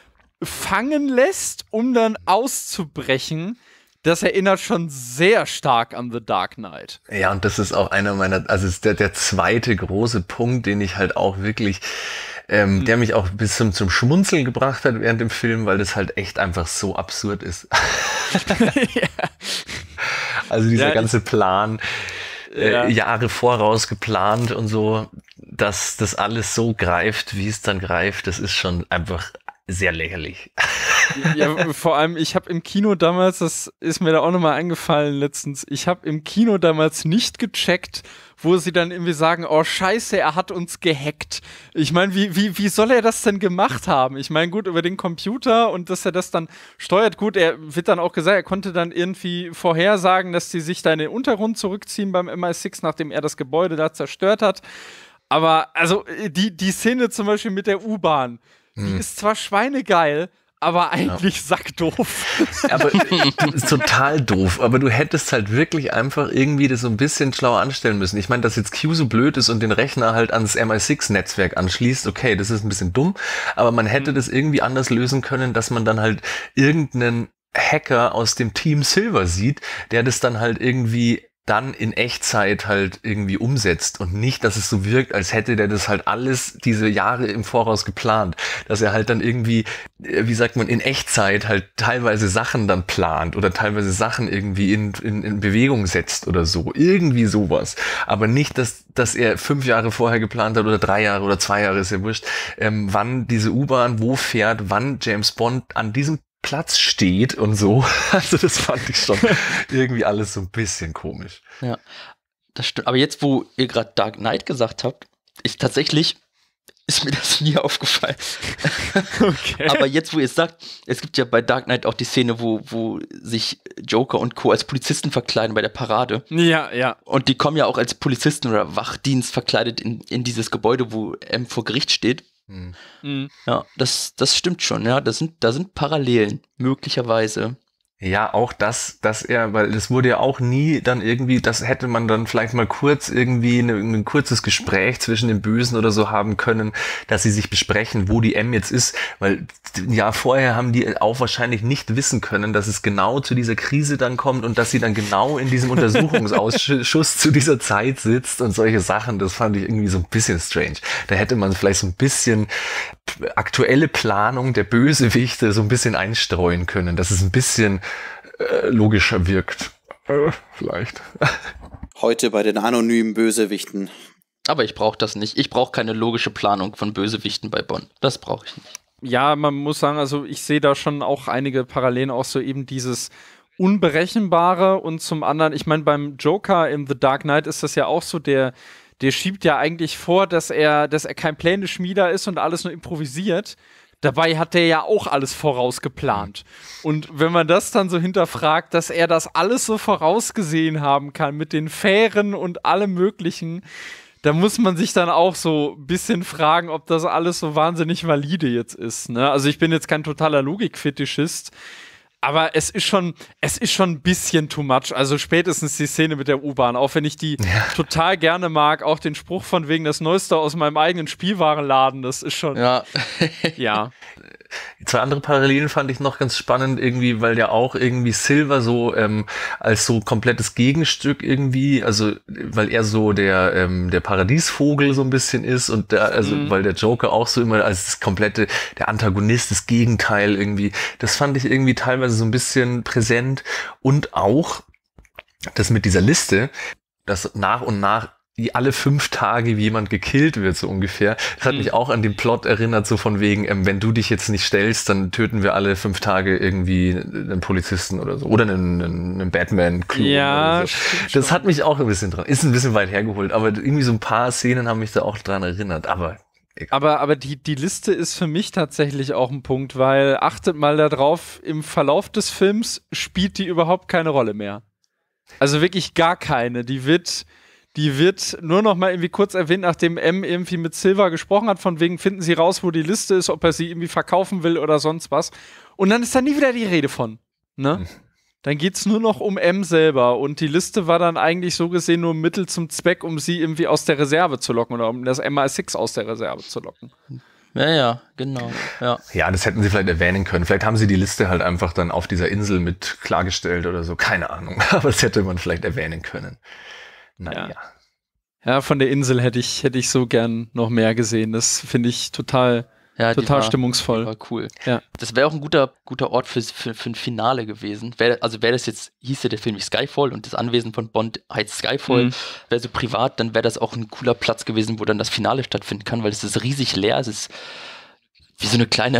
fangen lässt, um dann auszubrechen, das erinnert schon sehr stark an The Dark Knight. Ja, und das ist auch einer meiner, also ist der zweite große Punkt, den ich halt auch wirklich, der mich auch bis zum Schmunzeln gebracht hat während dem Film, weil das halt echt einfach so absurd ist. Also dieser ganze Plan, Jahre voraus geplant und so, dass das alles so greift, wie es dann greift, das ist schon einfach sehr lächerlich. Ja, vor allem, ich habe im Kino damals, das ist mir da auch nochmal eingefallen letztens, ich habe im Kino damals nicht gecheckt, wo sie dann irgendwie sagen, oh scheiße, er hat uns gehackt. Ich meine, wie soll er das denn gemacht haben? Ich meine, gut, über den Computer und dass er das dann steuert, gut, er wird dann auch gesagt, er konnte dann irgendwie vorhersagen, dass die sich da in den Untergrund zurückziehen beim MI6, nachdem er das Gebäude da zerstört hat. Aber, also, die Szene zum Beispiel mit der U-Bahn, die ist zwar schweinegeil, aber eigentlich sackdoof. Aber das ist total doof. Aber du hättest halt wirklich einfach irgendwie das so ein bisschen schlauer anstellen müssen. Ich meine, dass jetzt Q so blöd ist und den Rechner halt ans MI6-Netzwerk anschließt, okay, das ist ein bisschen dumm. Aber man hätte das irgendwie anders lösen können, dass man dann halt irgendeinen Hacker aus dem Team Silver sieht, der das dann halt irgendwie dann in Echtzeit halt irgendwie umsetzt und nicht, dass es so wirkt, als hätte der das halt alles diese Jahre im Voraus geplant, dass er halt dann irgendwie, wie sagt man, in Echtzeit halt teilweise Sachen dann plant oder teilweise Sachen irgendwie in Bewegung setzt oder so, irgendwie sowas, aber nicht, dass er 5 Jahre vorher geplant hat oder 3 Jahre oder 2 Jahre, ist ja wurscht, wann diese U-Bahn wo fährt, wann James Bond an diesem Platz steht und so. Also das fand ich schon irgendwie alles so ein bisschen komisch. Ja, das stimmt. Aber jetzt, wo ihr gerade Dark Knight gesagt habt, tatsächlich ist mir das nie aufgefallen. Okay. Aber jetzt, wo ihr es sagt, es gibt ja bei Dark Knight auch die Szene, wo sich Joker und Co. als Polizisten verkleiden bei der Parade. Ja, ja. Und die kommen ja auch als Polizisten oder Wachdienst verkleidet in dieses Gebäude, wo M vor Gericht steht. Ja, das stimmt schon, ja, da sind Parallelen, möglicherweise. Ja, auch dass er, weil das wurde ja auch nie dann irgendwie, das hätte man dann vielleicht mal kurz irgendwie ein kurzes Gespräch zwischen den Bösen oder so haben können, dass sie sich besprechen, wo die M jetzt ist, weil ein Jahr vorher haben die auch wahrscheinlich nicht wissen können, dass es genau zu dieser Krise dann kommt und dass sie dann genau in diesem Untersuchungsausschuss zu dieser Zeit sitzt und solche Sachen, das fand ich irgendwie so ein bisschen strange. Da hätte man vielleicht so ein bisschen aktuelle Planung der Bösewichte so ein bisschen einstreuen können, dass es ein bisschen logischer wirkt. Vielleicht. Heute bei den anonymen Bösewichten. Aber ich brauche das nicht. Ich brauche keine logische Planung von Bösewichten bei Bond. Das brauche ich nicht. Ja, man muss sagen, also ich sehe da schon auch einige Parallelen, auch so eben dieses Unberechenbare und zum anderen, ich meine, beim Joker im The Dark Knight ist das ja auch so, der schiebt ja eigentlich vor, dass er kein Pläne-Schmieder ist und alles nur improvisiert. Dabei hat der ja auch alles vorausgeplant. Und wenn man das dann so hinterfragt, dass er das alles so vorausgesehen haben kann mit den Fähren und allem Möglichen, da muss man sich dann auch so ein bisschen fragen, ob das alles so wahnsinnig valide jetzt ist. Ne? Also ich bin jetzt kein totaler Logikfetischist, aber es ist schon ein bisschen too much. Also spätestens die Szene mit der U-Bahn, auch wenn ich die total gerne mag, auch den Spruch von wegen das Neueste aus meinem eigenen Spielwarenladen, das ist schon, ja. Zwei andere Parallelen fand ich noch ganz spannend irgendwie, weil ja auch irgendwie Silver so als so komplettes Gegenstück irgendwie, also weil er so der Paradiesvogel so ein bisschen ist und weil der Joker auch so immer als das komplette, der Antagonist, das Gegenteil irgendwie, das fand ich irgendwie teilweise so ein bisschen präsent und auch das mit dieser Liste, dass nach und nach alle 5 Tage jemand gekillt wird, so ungefähr. Das hat mich auch an den Plot erinnert, so von wegen, wenn du dich jetzt nicht stellst, dann töten wir alle 5 Tage irgendwie einen Polizisten oder so. Oder einen Batman-Klon. Ja, oder so. Das hat mich auch ein bisschen dran. Ist ein bisschen weit hergeholt, aber irgendwie so ein paar Szenen haben mich da auch dran erinnert. Aber die Liste ist für mich tatsächlich auch ein Punkt, weil achtet mal darauf, im Verlauf des Films spielt die überhaupt keine Rolle mehr. Also wirklich gar keine. Die wird nur noch mal irgendwie kurz erwähnt, nachdem M irgendwie mit Silver gesprochen hat, von wegen finden sie raus, wo die Liste ist, ob er sie irgendwie verkaufen will oder sonst was. Und dann ist da nie wieder die Rede von. Ne? Dann geht's nur noch um M selber. Und die Liste war dann eigentlich so gesehen nur ein Mittel zum Zweck, um sie irgendwie aus der Reserve zu locken oder um das MI6 aus der Reserve zu locken. Ja, genau. Ja, das hätten sie vielleicht erwähnen können. Vielleicht haben sie die Liste halt einfach dann auf dieser Insel mit klargestellt oder so. Keine Ahnung. Aber das hätte man vielleicht erwähnen können. Naja. Ja, von der Insel hätte ich so gern noch mehr gesehen. Das finde ich total stimmungsvoll. War cool. Ja. Das wäre auch ein guter Ort für ein Finale gewesen. Wäre das jetzt, hieß ja der Film wie Skyfall und das Anwesen von Bond heißt Skyfall, wäre so privat, dann wäre das auch ein cooler Platz gewesen, wo dann das Finale stattfinden kann, weil es ist riesig leer, es ist wie so eine kleine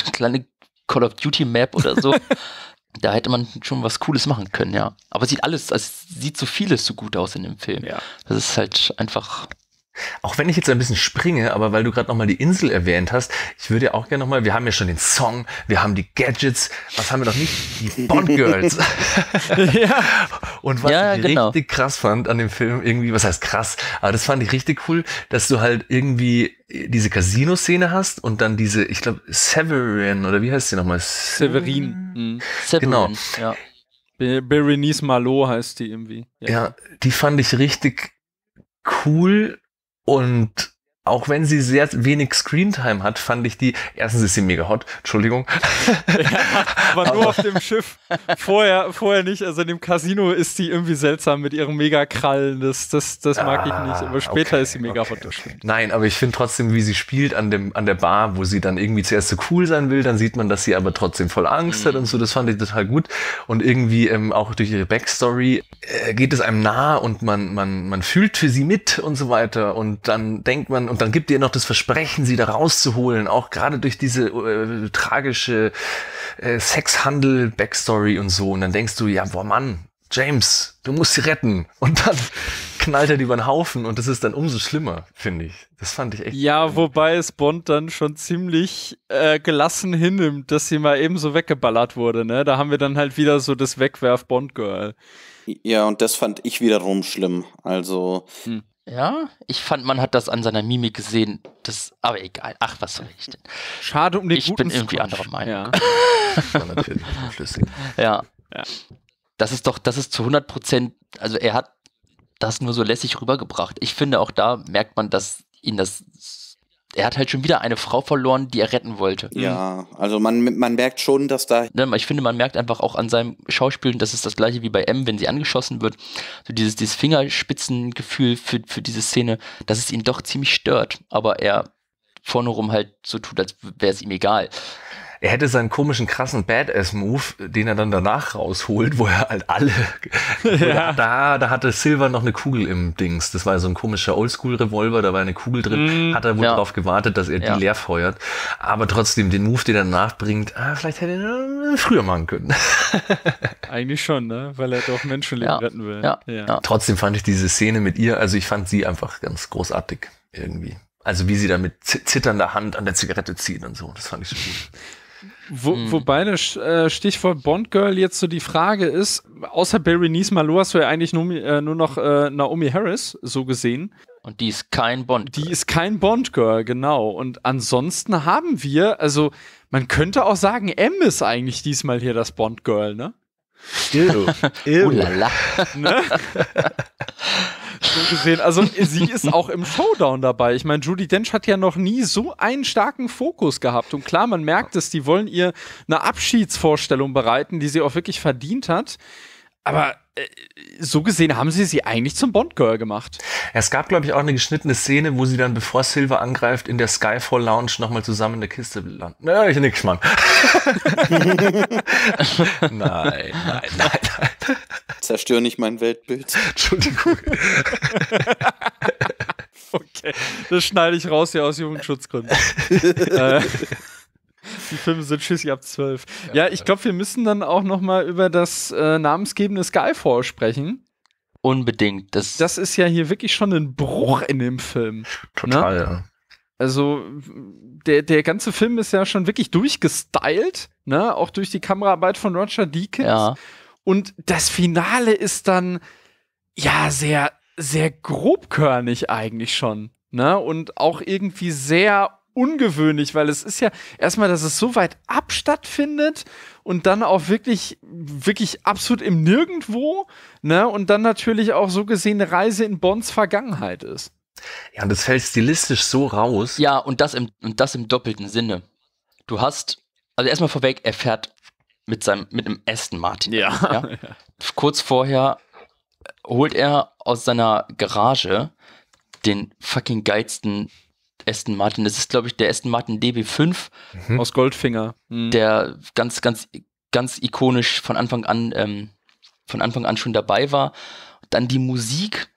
Call of Duty Map oder so. Da hätte man schon was Cooles machen können, ja. Aber sieht so vieles so gut aus in dem Film. Ja. Das ist halt einfach. Auch wenn ich jetzt ein bisschen springe, aber weil du gerade nochmal die Insel erwähnt hast, ich würde ja auch gerne nochmal, wir haben ja schon den Song, wir haben die Gadgets, was haben wir noch nicht? Die Bond Girls. Ja. Und was ich richtig krass fand an dem Film, irgendwie, was heißt krass, aber das fand ich richtig cool, dass du halt irgendwie diese Casino-Szene hast und dann diese, ich glaube, Severin, oder wie heißt sie nochmal? Severin. Genau. Ja. Berenice Malo heißt die irgendwie. Ja, die fand ich richtig cool. Und auch wenn sie sehr wenig Screentime hat, fand ich die, erstens ist sie mega hot, Entschuldigung. Ja, aber nur auf dem Schiff. Vorher nicht, also in dem Casino ist die irgendwie seltsam mit ihren Mega-Krallen, das mag ich nicht, aber später ist sie mega hot. Nein, aber ich finde trotzdem, wie sie spielt an der Bar, wo sie dann irgendwie zuerst so cool sein will, dann sieht man, dass sie aber trotzdem voll Angst hat und so, das fand ich total gut. Und irgendwie auch durch ihre Backstory geht es einem nah und man fühlt für sie mit und so weiter und dann denkt man, und dann gibt ihr noch das Versprechen, sie da rauszuholen, auch gerade durch diese tragische Sexhandel-Backstory und so. Und dann denkst du, ja, boah Mann, James, du musst sie retten. Und dann knallt er die über den Haufen und das ist dann umso schlimmer, finde ich. Das fand ich echt. Ja, wobei es Bond dann schon ziemlich gelassen hinnimmt, dass sie mal eben so weggeballert wurde, ne? Da haben wir dann halt wieder so das Wegwerf-Bond-Girl. Ja, und das fand ich wiederum schlimm. Also. Ja, ich fand, man hat das an seiner Mimik gesehen. Aber egal. Ach, was soll ich denn? Schade um den Ich guten bin irgendwie Scotch. anderer Meinung. Ja. Das war natürlich flüssig. Ja. Ja. Das ist zu 100%, also er hat das nur so lässig rübergebracht. Ich finde, auch da merkt man, dass er hat halt schon wieder eine Frau verloren, die er retten wollte. Ja, also man merkt schon, dass da. Ich finde, man merkt einfach auch an seinem Schauspielen, das ist das gleiche wie bei M, wenn sie angeschossen wird, so dieses Fingerspitzengefühl für diese Szene, dass es ihn doch ziemlich stört, aber er vorne rum halt so tut, als wäre es ihm egal. Er hätte seinen komischen, krassen Badass-Move, den er dann danach rausholt, wo er halt alle... Ja. Da hatte Silver noch eine Kugel im Dings. Das war so ein komischer Oldschool-Revolver, da war eine Kugel drin. Hat er wohl darauf gewartet, dass er die leer feuert. Aber trotzdem, den Move, den er danach bringt, vielleicht hätte er ihn früher machen können. Eigentlich schon, ne? Weil er doch Menschenleben retten will. Ja. Trotzdem fand ich diese Szene mit ihr, also ich fand sie einfach ganz großartig irgendwie. Also wie sie da mit zitternder Hand an der Zigarette zieht und so. Das fand ich so gut. Wobei das Stichwort Bond Girl jetzt so die Frage ist, außer Berenice Malo hast du ja eigentlich nur noch Naomi Harris so gesehen. Und die ist kein Bond Girl. Die ist kein Bond Girl, genau. Und ansonsten haben wir, also man könnte auch sagen, M ist eigentlich diesmal hier das Bond Girl, ne? Oh lala. Ne? So gesehen, also sie ist auch im Showdown dabei. Ich meine, Judi Dench hat ja noch nie so einen starken Fokus gehabt. Und klar, man merkt es, die wollen ihr eine Abschiedsvorstellung bereiten, die sie auch wirklich verdient hat. Aber so gesehen haben sie eigentlich zum Bond-Girl gemacht. Es gab, glaube ich, auch eine geschnittene Szene, wo sie dann, bevor Silver angreift, in der Skyfall Lounge nochmal zusammen in der Kiste landen. Na, ich nix, Mann. Nein. Zerstör nicht mein Weltbild. Entschuldigung. Okay, das schneide ich raus hier aus Jugendschutzgründen. Die Filme sind schissig ab 12. Ja, ich glaube, wir müssen dann auch noch mal über das namensgebende Skyfall sprechen. Unbedingt. Das ist ja hier wirklich schon ein Bruch in dem Film. Total, ne? ja. Also der ganze Film ist ja schon wirklich durchgestylt, ne? Auch durch die Kameraarbeit von Roger Deakins. Ja. Und das Finale ist dann ja sehr, sehr grobkörnig eigentlich schon, ne? Und auch irgendwie sehr ungewöhnlich, weil es ist ja erstmal, dass es so weit ab stattfindet und dann auch wirklich, wirklich absolut im Nirgendwo, ne? Und dann natürlich auch so gesehen eine Reise in Bonds Vergangenheit ist. Ja, und das fällt stilistisch so raus. Ja, und das im doppelten Sinne. Du hast, also erstmal vorweg, er fährt mit einem Aston Martin. Ja. Kurz vorher holt er aus seiner Garage den fucking geilsten Aston Martin. Das ist, glaube ich, der Aston Martin DB5 aus Goldfinger. Der ganz, ganz, ganz ikonisch von Anfang an schon dabei war. Und dann die Musik,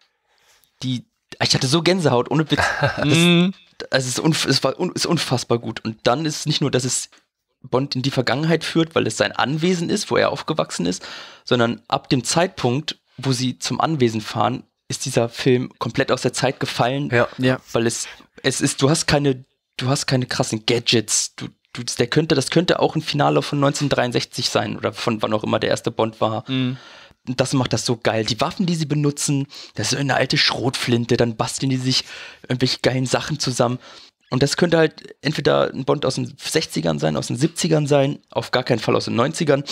ich hatte so Gänsehaut, ohne Witz. Es ist unfassbar gut. Und dann ist es nicht nur, dass es Bond in die Vergangenheit führt, weil es sein Anwesen ist, wo er aufgewachsen ist, sondern ab dem Zeitpunkt, wo sie zum Anwesen fahren, ist dieser Film komplett aus der Zeit gefallen, weil es ist, du hast keine krassen Gadgets, das könnte auch ein Finale von 1963 sein oder von wann auch immer der erste Bond war. Das macht das so geil. Die Waffen, die sie benutzen, das ist eine alte Schrotflinte, dann basteln die sich irgendwelche geilen Sachen zusammen. Und das könnte halt entweder ein Bond aus den 60ern sein, aus den 70ern sein, auf gar keinen Fall aus den 90ern.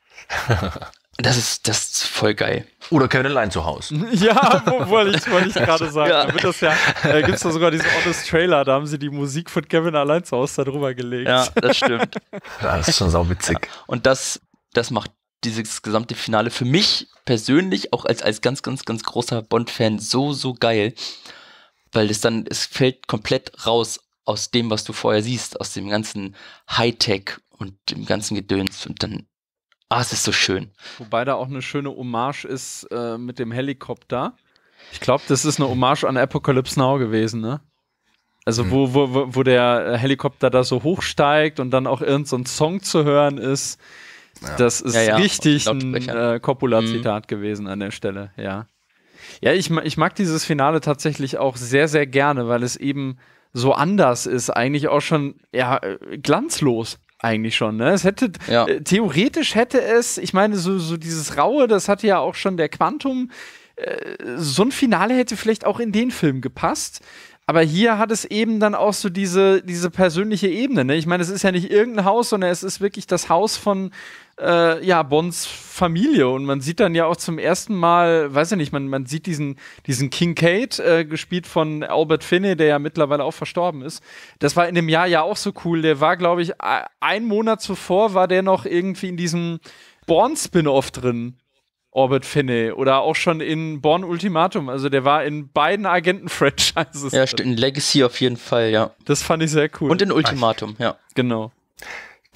Das ist voll geil. Oder Kevin allein zu Hause. Ja, wollte ich gerade sagen. Da wird das gibt es da sogar diesen Honest Trailer, da haben sie die Musik von Kevin allein zu Hause da drüber gelegt. Ja, das stimmt. Das ist schon sauwitzig. Ja. Und das macht dieses gesamte Finale für mich persönlich, auch als ganz, ganz, ganz großer Bond-Fan, so, so geil. Weil es fällt komplett raus aus dem, was du vorher siehst, aus dem ganzen Hightech und dem ganzen Gedöns und dann, es ist so schön. Wobei da auch eine schöne Hommage ist mit dem Helikopter. Ich glaube, das ist eine Hommage an Apocalypse Now gewesen, ne? Also wo der Helikopter da so hochsteigt und dann auch irgend so ein Song zu hören ist. Ja. Das ist richtig ein Coppola-Zitat gewesen an der Stelle, ja. Ja, ich mag dieses Finale tatsächlich auch sehr, sehr gerne, weil es eben so anders ist, eigentlich auch schon, glanzlos eigentlich schon, ne? Es hätte, theoretisch hätte es, ich meine, so dieses Raue, das hatte ja auch schon der Quantum, so ein Finale hätte vielleicht auch in den Film gepasst, aber hier hat es eben dann auch so diese persönliche Ebene, ne? Ich meine, es ist ja nicht irgendein Haus, sondern es ist wirklich das Haus von Bonds Familie und man sieht dann ja auch zum ersten Mal, weiß ich nicht, man sieht diesen Kincaid, gespielt von Albert Finney, der ja mittlerweile auch verstorben ist. Das war in dem Jahr ja auch so cool. Der war, glaube ich, einen Monat zuvor war der noch irgendwie in diesem Bourne-Spin-Off drin, Albert Finney, oder auch schon in Bourne Ultimatum. Also der war in beiden Agenten-Franchises. Ja, in Legacy auf jeden Fall, ja. Das fand ich sehr cool. Und in Ultimatum, ja. Genau.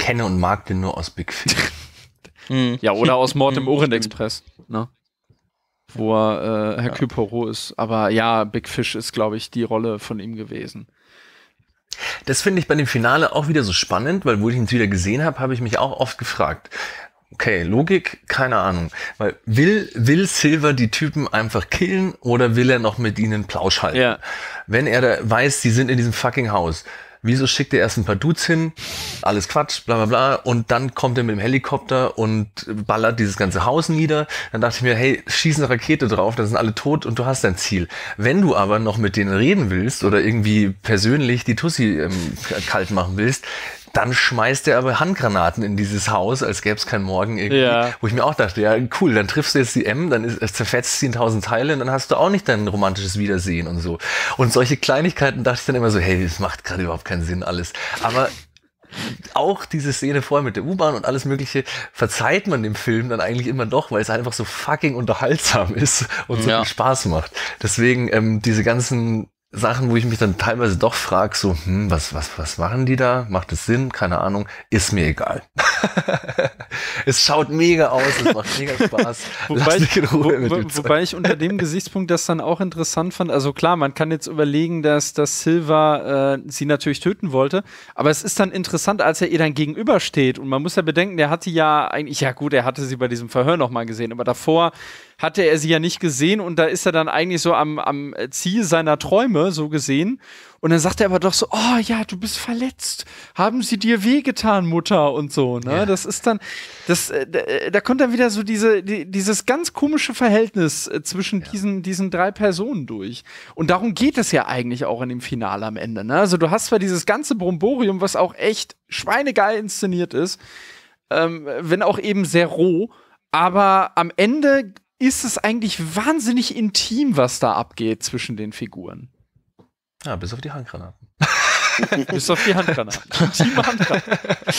kenne und mag den nur aus Big Fish. Ja, oder aus Mord im Orient Express, ne? Wo er Hercule Poirot ist. Aber ja, Big Fish ist, glaube ich, die Rolle von ihm gewesen. Das finde ich bei dem Finale auch wieder so spannend, weil wo ich ihn wieder gesehen habe, habe ich mich auch oft gefragt, okay, Logik, keine Ahnung. Weil will Silver die Typen einfach killen oder will er noch mit ihnen Plausch halten? Ja. Wenn er da weiß, die sind in diesem fucking Haus, wieso schickt er erst ein paar Dudes hin? Alles Quatsch, bla bla bla. Und dann kommt er mit dem Helikopter und ballert dieses ganze Haus nieder. Dann dachte ich mir, hey, schieß eine Rakete drauf, da sind alle tot und du hast dein Ziel. Wenn du aber noch mit denen reden willst oder irgendwie persönlich die Tussi kalt machen willst, dann schmeißt er aber Handgranaten in dieses Haus, als gäbe es keinen Morgen irgendwie. Ja. Wo ich mir auch dachte, ja cool, dann triffst du jetzt die M, dann zerfetzt sie in 1000 Teile und dann hast du auch nicht dein romantisches Wiedersehen und so. Und solche Kleinigkeiten dachte ich dann immer so, hey, das macht gerade überhaupt keinen Sinn alles. Aber auch diese Szene vorher mit der U-Bahn und alles Mögliche verzeiht man dem Film dann eigentlich immer doch, weil es einfach so fucking unterhaltsam ist und so viel Spaß macht. Deswegen diese ganzen Sachen, wo ich mich dann teilweise doch frage, so, was machen die da? Macht es Sinn? Keine Ahnung. Ist mir egal. Es schaut mega aus, es macht mega Spaß. Wobei ich unter dem Gesichtspunkt das dann auch interessant fand. Also klar, man kann jetzt überlegen, dass Silva sie natürlich töten wollte, aber es ist dann interessant, als er ihr dann gegenübersteht und man muss ja bedenken, der hatte ja eigentlich, ja gut, er hatte sie bei diesem Verhör nochmal gesehen, aber davor hatte er sie ja nicht gesehen und da ist er dann eigentlich so am Ziel seiner Träume, so gesehen. Und dann sagt er aber doch so, oh ja, du bist verletzt. Haben sie dir wehgetan, Mutter? Und so, ne? Ja. Das ist dann, da kommt dann wieder so dieses ganz komische Verhältnis zwischen diesen drei Personen durch. Und darum geht es ja eigentlich auch in dem Finale am Ende, ne? Also du hast zwar dieses ganze Bromborium, was auch echt schweinegeil inszeniert ist, wenn auch eben sehr roh, aber am Ende ist es eigentlich wahnsinnig intim, was da abgeht zwischen den Figuren. Ja, bis auf die Handgranaten. Bis auf die Handgranaten. Intime Handgranaten.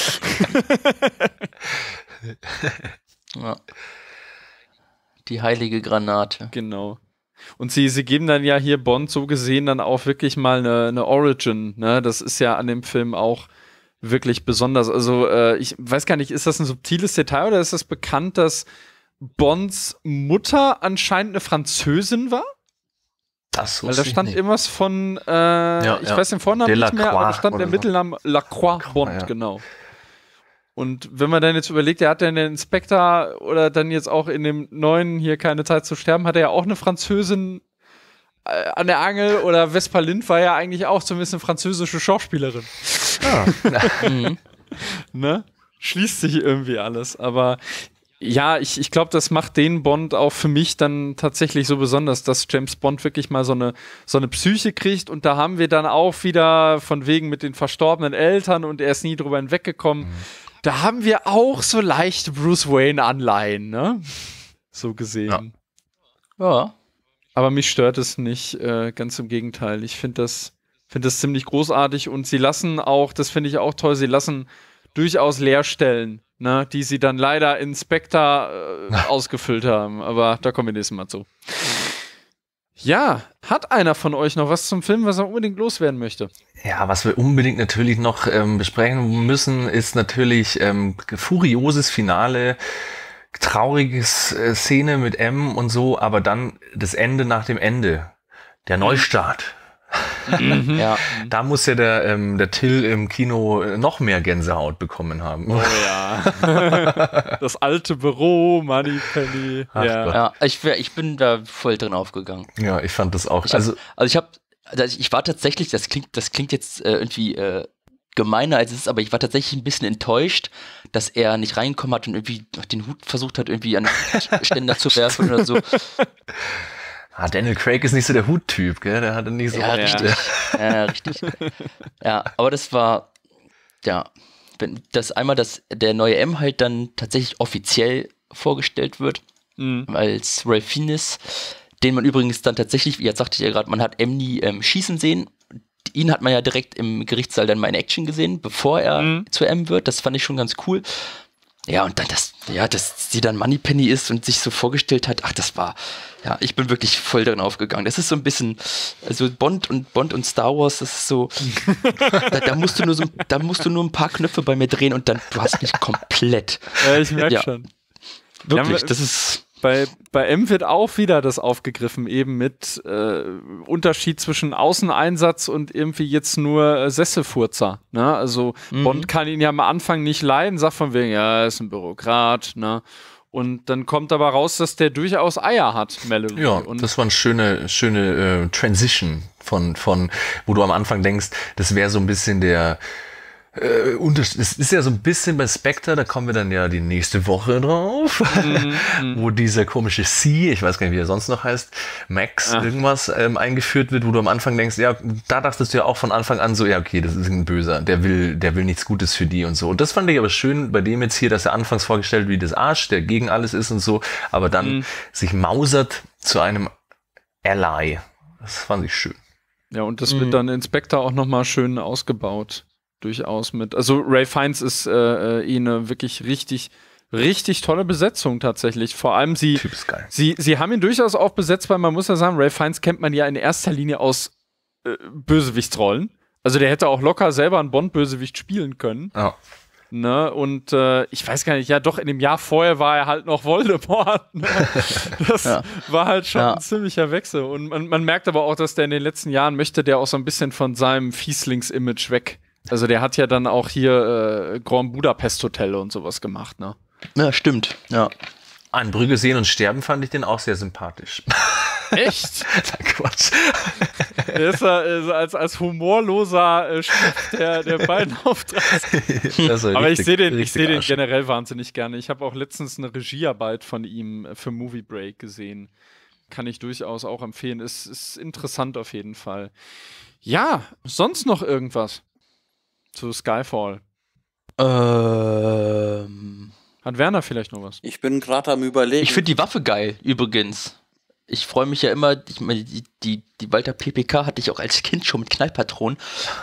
Ja. Die heilige Granate. Genau. Und sie geben dann ja hier Bond so gesehen dann auch wirklich mal eine Origin. Ne? Das ist ja an dem Film auch wirklich besonders. Also ich weiß gar nicht, ist das ein subtiles Detail oder ist das bekannt, dass Bonds Mutter anscheinend eine Französin war? Das weil da stand irgendwas von, ich weiß den Vornamen nicht mehr, aber da stand der Mittelname Lacroix Bond, genau. Und wenn man dann jetzt überlegt, er hat ja den Inspector oder dann jetzt auch in dem neuen hier Keine Zeit zu sterben, hat er ja auch eine Französin an der Angel oder Vespa Lind war ja eigentlich auch zumindest eine französische Schauspielerin. Ne? Schließt sich irgendwie alles, aber ja, ich glaube, das macht den Bond auch für mich dann tatsächlich so besonders, dass James Bond wirklich mal so eine Psyche kriegt und da haben wir dann auch wieder von wegen mit den verstorbenen Eltern und er ist nie drüber hinweggekommen. Da haben wir auch so leichte Bruce Wayne-Anleihen, ne? So gesehen. Ja. Aber mich stört es nicht, ganz im Gegenteil. Ich finde das ziemlich großartig und sie lassen auch, das finde ich auch toll, sie lassen durchaus Leerstellen, ne, die sie dann leider in Spectre ausgefüllt haben. Aber da kommen wir nächstes Mal zu. Ja, hat einer von euch noch was zum Film, was er unbedingt loswerden möchte? Ja, was wir unbedingt natürlich noch besprechen müssen, ist natürlich furioses Finale, trauriges Szene mit M und so, aber dann das Ende nach dem Ende. Der Neustart. Ja. Da muss ja der Till im Kino noch mehr Gänsehaut bekommen haben. Oh ja. Das alte Büro, Moneypenny. Ja, ich bin da voll drin aufgegangen. Ja, ich fand das auch. Ich war tatsächlich, das klingt jetzt irgendwie gemeiner als es ist, aber ich war tatsächlich ein bisschen enttäuscht, dass er nicht reinkommen hat und irgendwie den Hut versucht hat, irgendwie an den Ständer zu werfen oder so. Daniel Craig ist nicht so der Huttyp, gell? Der hatte nicht so richtig. Ja, richtig. Ja, aber das war, wenn das einmal, dass der neue M halt dann tatsächlich offiziell vorgestellt wird, als Ralph Fiennes, den man übrigens dann tatsächlich, wie jetzt sagte ich ja gerade, man hat M nie schießen sehen. Ihn hat man ja direkt im Gerichtssaal dann mal in Action gesehen, bevor er zu M wird. Das fand ich schon ganz cool. Ja, und dann dass sie dann Moneypenny ist und sich so vorgestellt hat, ich bin wirklich voll darin aufgegangen. Das ist so ein bisschen, also Bond und Star Wars, das ist so, da musst du nur ein paar Knöpfe bei mir drehen und dann, du hast mich komplett. Ja, ich merke schon. Wirklich, ja, das ist... Bei M wird auch wieder das aufgegriffen, eben mit Unterschied zwischen Außeneinsatz und irgendwie jetzt nur Sesselfurzer. Ne? Also Bond kann ihn ja am Anfang nicht leiden, sagt von wegen, ja, er ist ein Bürokrat. Ne? Und dann kommt aber raus, dass der durchaus Eier hat, Mallory. Ja, und das war eine schöne Transition von, wo du am Anfang denkst, das wäre so ein bisschen der es ist ja so ein bisschen bei Spectre, da kommen wir dann ja die nächste Woche drauf, wo dieser komische C, ich weiß gar nicht, wie er sonst noch heißt, Max irgendwas eingeführt wird, wo du am Anfang denkst, ja, da dachtest du ja auch von Anfang an so, ja, okay, das ist ein Böser, der will nichts Gutes für die und so. Und das fand ich aber schön bei dem jetzt hier, dass er anfangs vorgestellt wie das Arsch, der gegen alles ist und so, aber dann sich mausert zu einem Ally. Das fand ich schön. Ja, und das wird dann in Spectre auch nochmal schön ausgebaut. Durchaus mit. Also Ralph Fiennes ist eine wirklich richtig, richtig tolle Besetzung tatsächlich. Vor allem sie haben ihn durchaus auch besetzt, weil man muss ja sagen, Ralph Fiennes kennt man ja in erster Linie aus Bösewichtsrollen. Also der hätte auch locker selber einen Bond-Bösewicht spielen können. Ja. Ne? Und ich weiß gar nicht, ja doch, in dem Jahr vorher war er halt noch Voldemort. Ne? Das war halt schon ein ziemlicher Wechsel. Und man merkt aber auch, dass der in den letzten Jahren möchte der auch so ein bisschen von seinem Fieslings-Image weg. Also der hat ja dann auch hier Grand Budapest Hotel und sowas gemacht, ne? Ja, stimmt, ja. An Brügge sehen und sterben fand ich den auch sehr sympathisch. Echt? Nein, Quatsch. Der ist als humorloser Chef der beiden Auftrags. Aber ich sehe den generell wahnsinnig gerne. Ich habe auch letztens eine Regiearbeit von ihm für Movie Break gesehen. Kann ich durchaus auch empfehlen. Ist interessant auf jeden Fall. Ja, sonst noch irgendwas zu Skyfall? Hat Werner vielleicht noch was? Ich bin gerade am Überlegen. Ich finde die Waffe geil, übrigens. Ich freue mich ja immer, ich meine, die Walter PPK hatte ich auch als Kind schon mit Knallpatronen.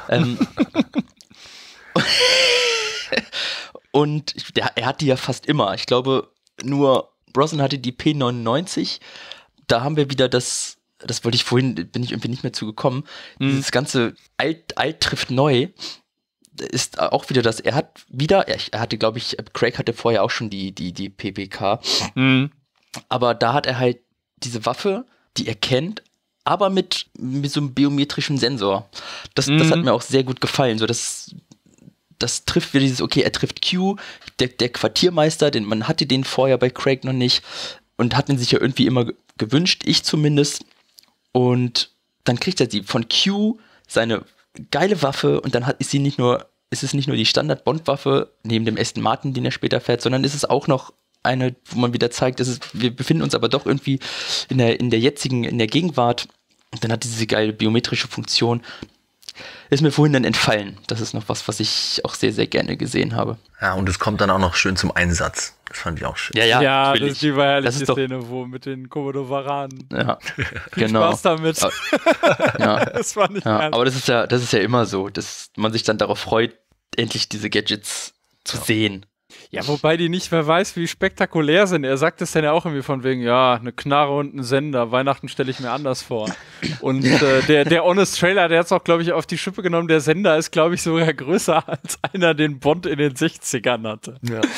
Und er hat die ja fast immer. Ich glaube, nur Brosnan hatte die P99. Da haben wir wieder das wollte ich vorhin, bin ich irgendwie nicht mehr zugekommen. Dieses ganze alt trifft neu. Ist auch wieder das, er hatte, glaube ich, Craig hatte vorher auch schon die PPK. Aber da hat er halt diese Waffe, die er kennt, aber mit so einem biometrischen Sensor. Das hat mir auch sehr gut gefallen. So, das trifft wieder dieses, okay, er trifft Q, der Quartiermeister, man hatte den vorher bei Craig noch nicht und hat ihn sich ja irgendwie immer gewünscht, ich zumindest. Und dann kriegt er von Q seine geile Waffe und dann ist es nicht nur die Standard-Bond-Waffe neben dem Aston Martin, den er später fährt, sondern ist es auch noch eine, wo man wieder zeigt, wir befinden uns aber doch irgendwie in der Gegenwart. Und dann hat diese geile biometrische Funktion. Ist mir vorhin dann entfallen. Das ist noch was ich auch sehr, sehr gerne gesehen habe. Ja, und es kommt dann auch noch schön zum Einsatz. Das fand ich auch schön. Ja, das ist die herrliche Szene, wo mit den Komodo-Varanen. Ja, Viel Spaß damit. Ja, das fand ich herrlich. Aber das ist ja immer so, dass man sich dann darauf freut, endlich diese Gadgets zu sehen. Ja, wobei die nicht, wer weiß, wie spektakulär sind. Er sagt es dann ja auch irgendwie von wegen, ja, eine Knarre und ein Sender. Weihnachten stelle ich mir anders vor. Und der Honest Trailer, der hat es auch, glaube ich, auf die Schippe genommen. Der Sender ist, glaube ich, sogar größer als einer, den Bond in den 60ern hatte.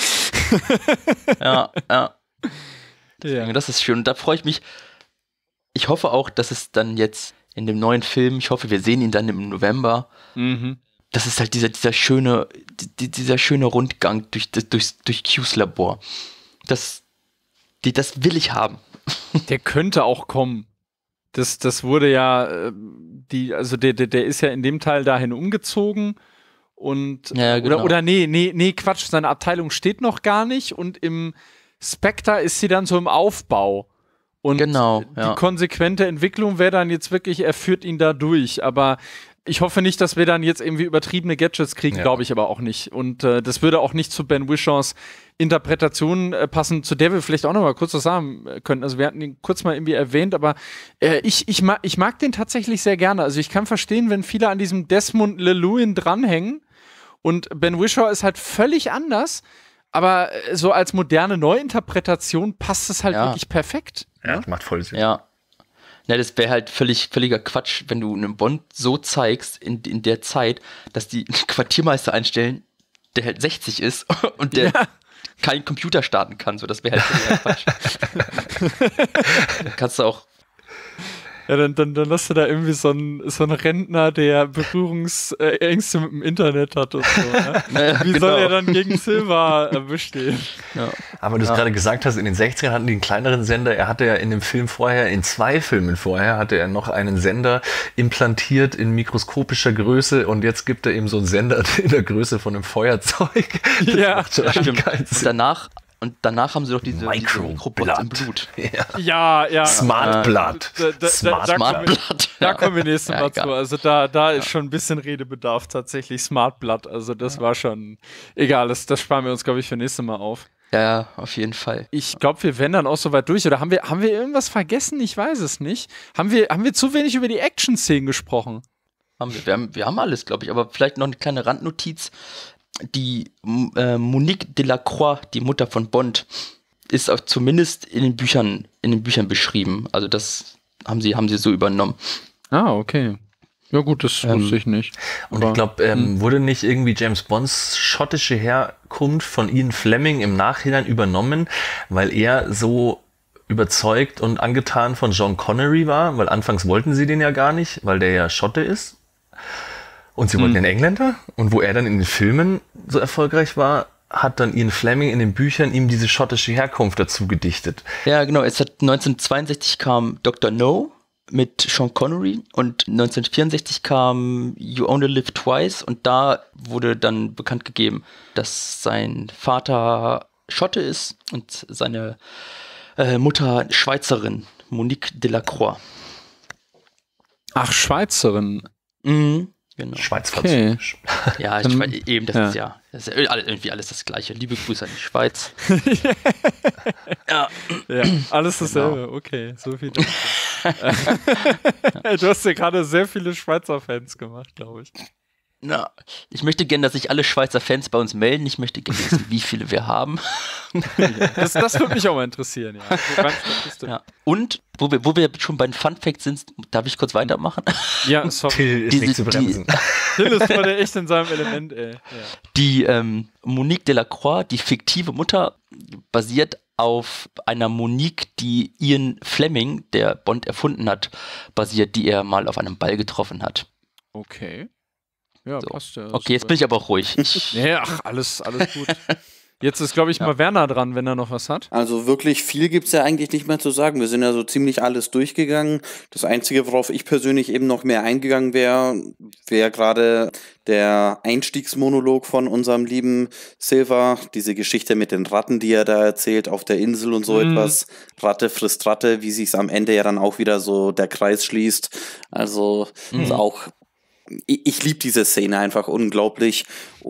Ja. Ja. Das ist schön. Und da freue ich mich. Ich hoffe auch, dass es dann jetzt in dem neuen Film, ich hoffe, wir sehen ihn dann im November. Das ist halt dieser schöne Rundgang durch Q's Labor. Das will ich haben. Der könnte auch kommen. Das wurde ja, der ist ja in dem Teil dahin umgezogen und ja, genau. oder nee, Quatsch, seine Abteilung steht noch gar nicht und im Spectre ist sie dann so im Aufbau. Und die konsequente Entwicklung wäre dann jetzt wirklich, er führt ihn da durch, aber ich hoffe nicht, dass wir dann jetzt irgendwie übertriebene Gadgets kriegen, glaube ich aber auch nicht. Und das würde auch nicht zu Ben Whishaw's Interpretation passen, zu der wir vielleicht auch noch mal kurz was sagen könnten. Also wir hatten ihn kurz mal irgendwie erwähnt, aber ich mag den tatsächlich sehr gerne. Also ich kann verstehen, wenn viele an diesem Desmond Llewellyn dranhängen und Ben Whishaw ist halt völlig anders, aber so als moderne Neuinterpretation passt es halt wirklich perfekt. Ja, das macht voll Sinn. Ja. Ja, das wäre halt völliger Quatsch, wenn du einen Bond so zeigst in der Zeit, dass die einen Quartiermeister einstellen, der halt 60 ist und der keinen Computer starten kann. So, das wäre halt völliger Quatsch. Kannst du auch. Ja, dann hast du da irgendwie so einen Rentner, der Berührungsängste mit dem Internet hat und so. Ne? Wie soll er dann gegen Silva bestehen? Ja. Aber du es gerade gesagt hast, in den 60ern hatten die einen kleineren Sender. Er hatte ja in dem Film vorher, in 2 Filmen vorher, hatte er noch einen Sender implantiert in mikroskopischer Größe und jetzt gibt er ihm so einen Sender in der Größe von einem Feuerzeug. Das stimmt. Und danach haben sie doch diese Mikrobots im Blut. Ja. Smart Blood. Da kommen wir nächstes Mal zu. Also da ist schon ein bisschen Redebedarf tatsächlich. Smart Blood. Also das war schon egal. Das sparen wir uns, glaube ich, für nächstes Mal auf. Ja, auf jeden Fall. Ich glaube, wir wären dann auch soweit durch. Oder haben wir irgendwas vergessen? Ich weiß es nicht. Haben wir zu wenig über die Action-Szenen gesprochen? Wir haben alles, glaube ich. Aber vielleicht noch eine kleine Randnotiz. Die Monique Delacroix, die Mutter von Bond, ist auch zumindest in den Büchern beschrieben. Also das haben sie so übernommen. Ah, okay. Ja gut, das wusste ich nicht. Und ich glaube, wurde nicht irgendwie James Bonds schottische Herkunft von Ian Fleming im Nachhinein übernommen, weil er so überzeugt und angetan von Sean Connery war? Weil anfangs wollten sie den ja gar nicht, weil der ja Schotte ist. Und sie wollten den Engländer. Und wo er dann in den Filmen so erfolgreich war, hat dann Ian Fleming in den Büchern ihm diese schottische Herkunft dazu gedichtet. Ja, genau. 1962 kam Dr. No mit Sean Connery und 1964 kam You Only Live Twice und da wurde dann bekannt gegeben, dass sein Vater Schotte ist und seine Mutter Schweizerin, Monique Delacroix. Ach, Schweizerin. Mhm. Genau. Schweiz-Französisch. Okay. Ja, eben, das ist irgendwie alles das Gleiche. Liebe Grüße an die Schweiz. ja, alles dasselbe. Genau. Okay, so viel. Du hast ja gerade sehr viele Schweizer Fans gemacht, glaube ich. Na, ich möchte gerne, dass sich alle Schweizer Fans bei uns melden. Ich möchte gerne wissen, wie viele wir haben. Das würde mich auch mal interessieren, ja. Und, wo wir schon bei den Fun Facts sind, darf ich kurz weitermachen? Ja, sorry. Till ist nicht zu bremsen. Till ist heute echt in seinem Element, ey. Ja. Die Monique Delacroix, die fiktive Mutter, basiert auf einer Monique, die Ian Fleming, der Bond erfunden hat, basiert, die er mal auf einem Ball getroffen hat. Okay. Ja, so. Passt ja. Okay, jetzt bin ich aber auch ruhig. Alles gut. Jetzt ist, glaube ich, mal Werner dran, wenn er noch was hat. Also wirklich viel gibt es ja eigentlich nicht mehr zu sagen. Wir sind ja so ziemlich alles durchgegangen. Das Einzige, worauf ich persönlich eben noch mehr eingegangen wäre gerade der Einstiegsmonolog von unserem lieben Silva. Diese Geschichte mit den Ratten, die er da erzählt auf der Insel und so etwas. Ratte frisst Ratte, wie sich es am Ende ja dann auch wieder so der Kreis schließt. Also ist auch... Ich liebe diese Szene einfach unglaublich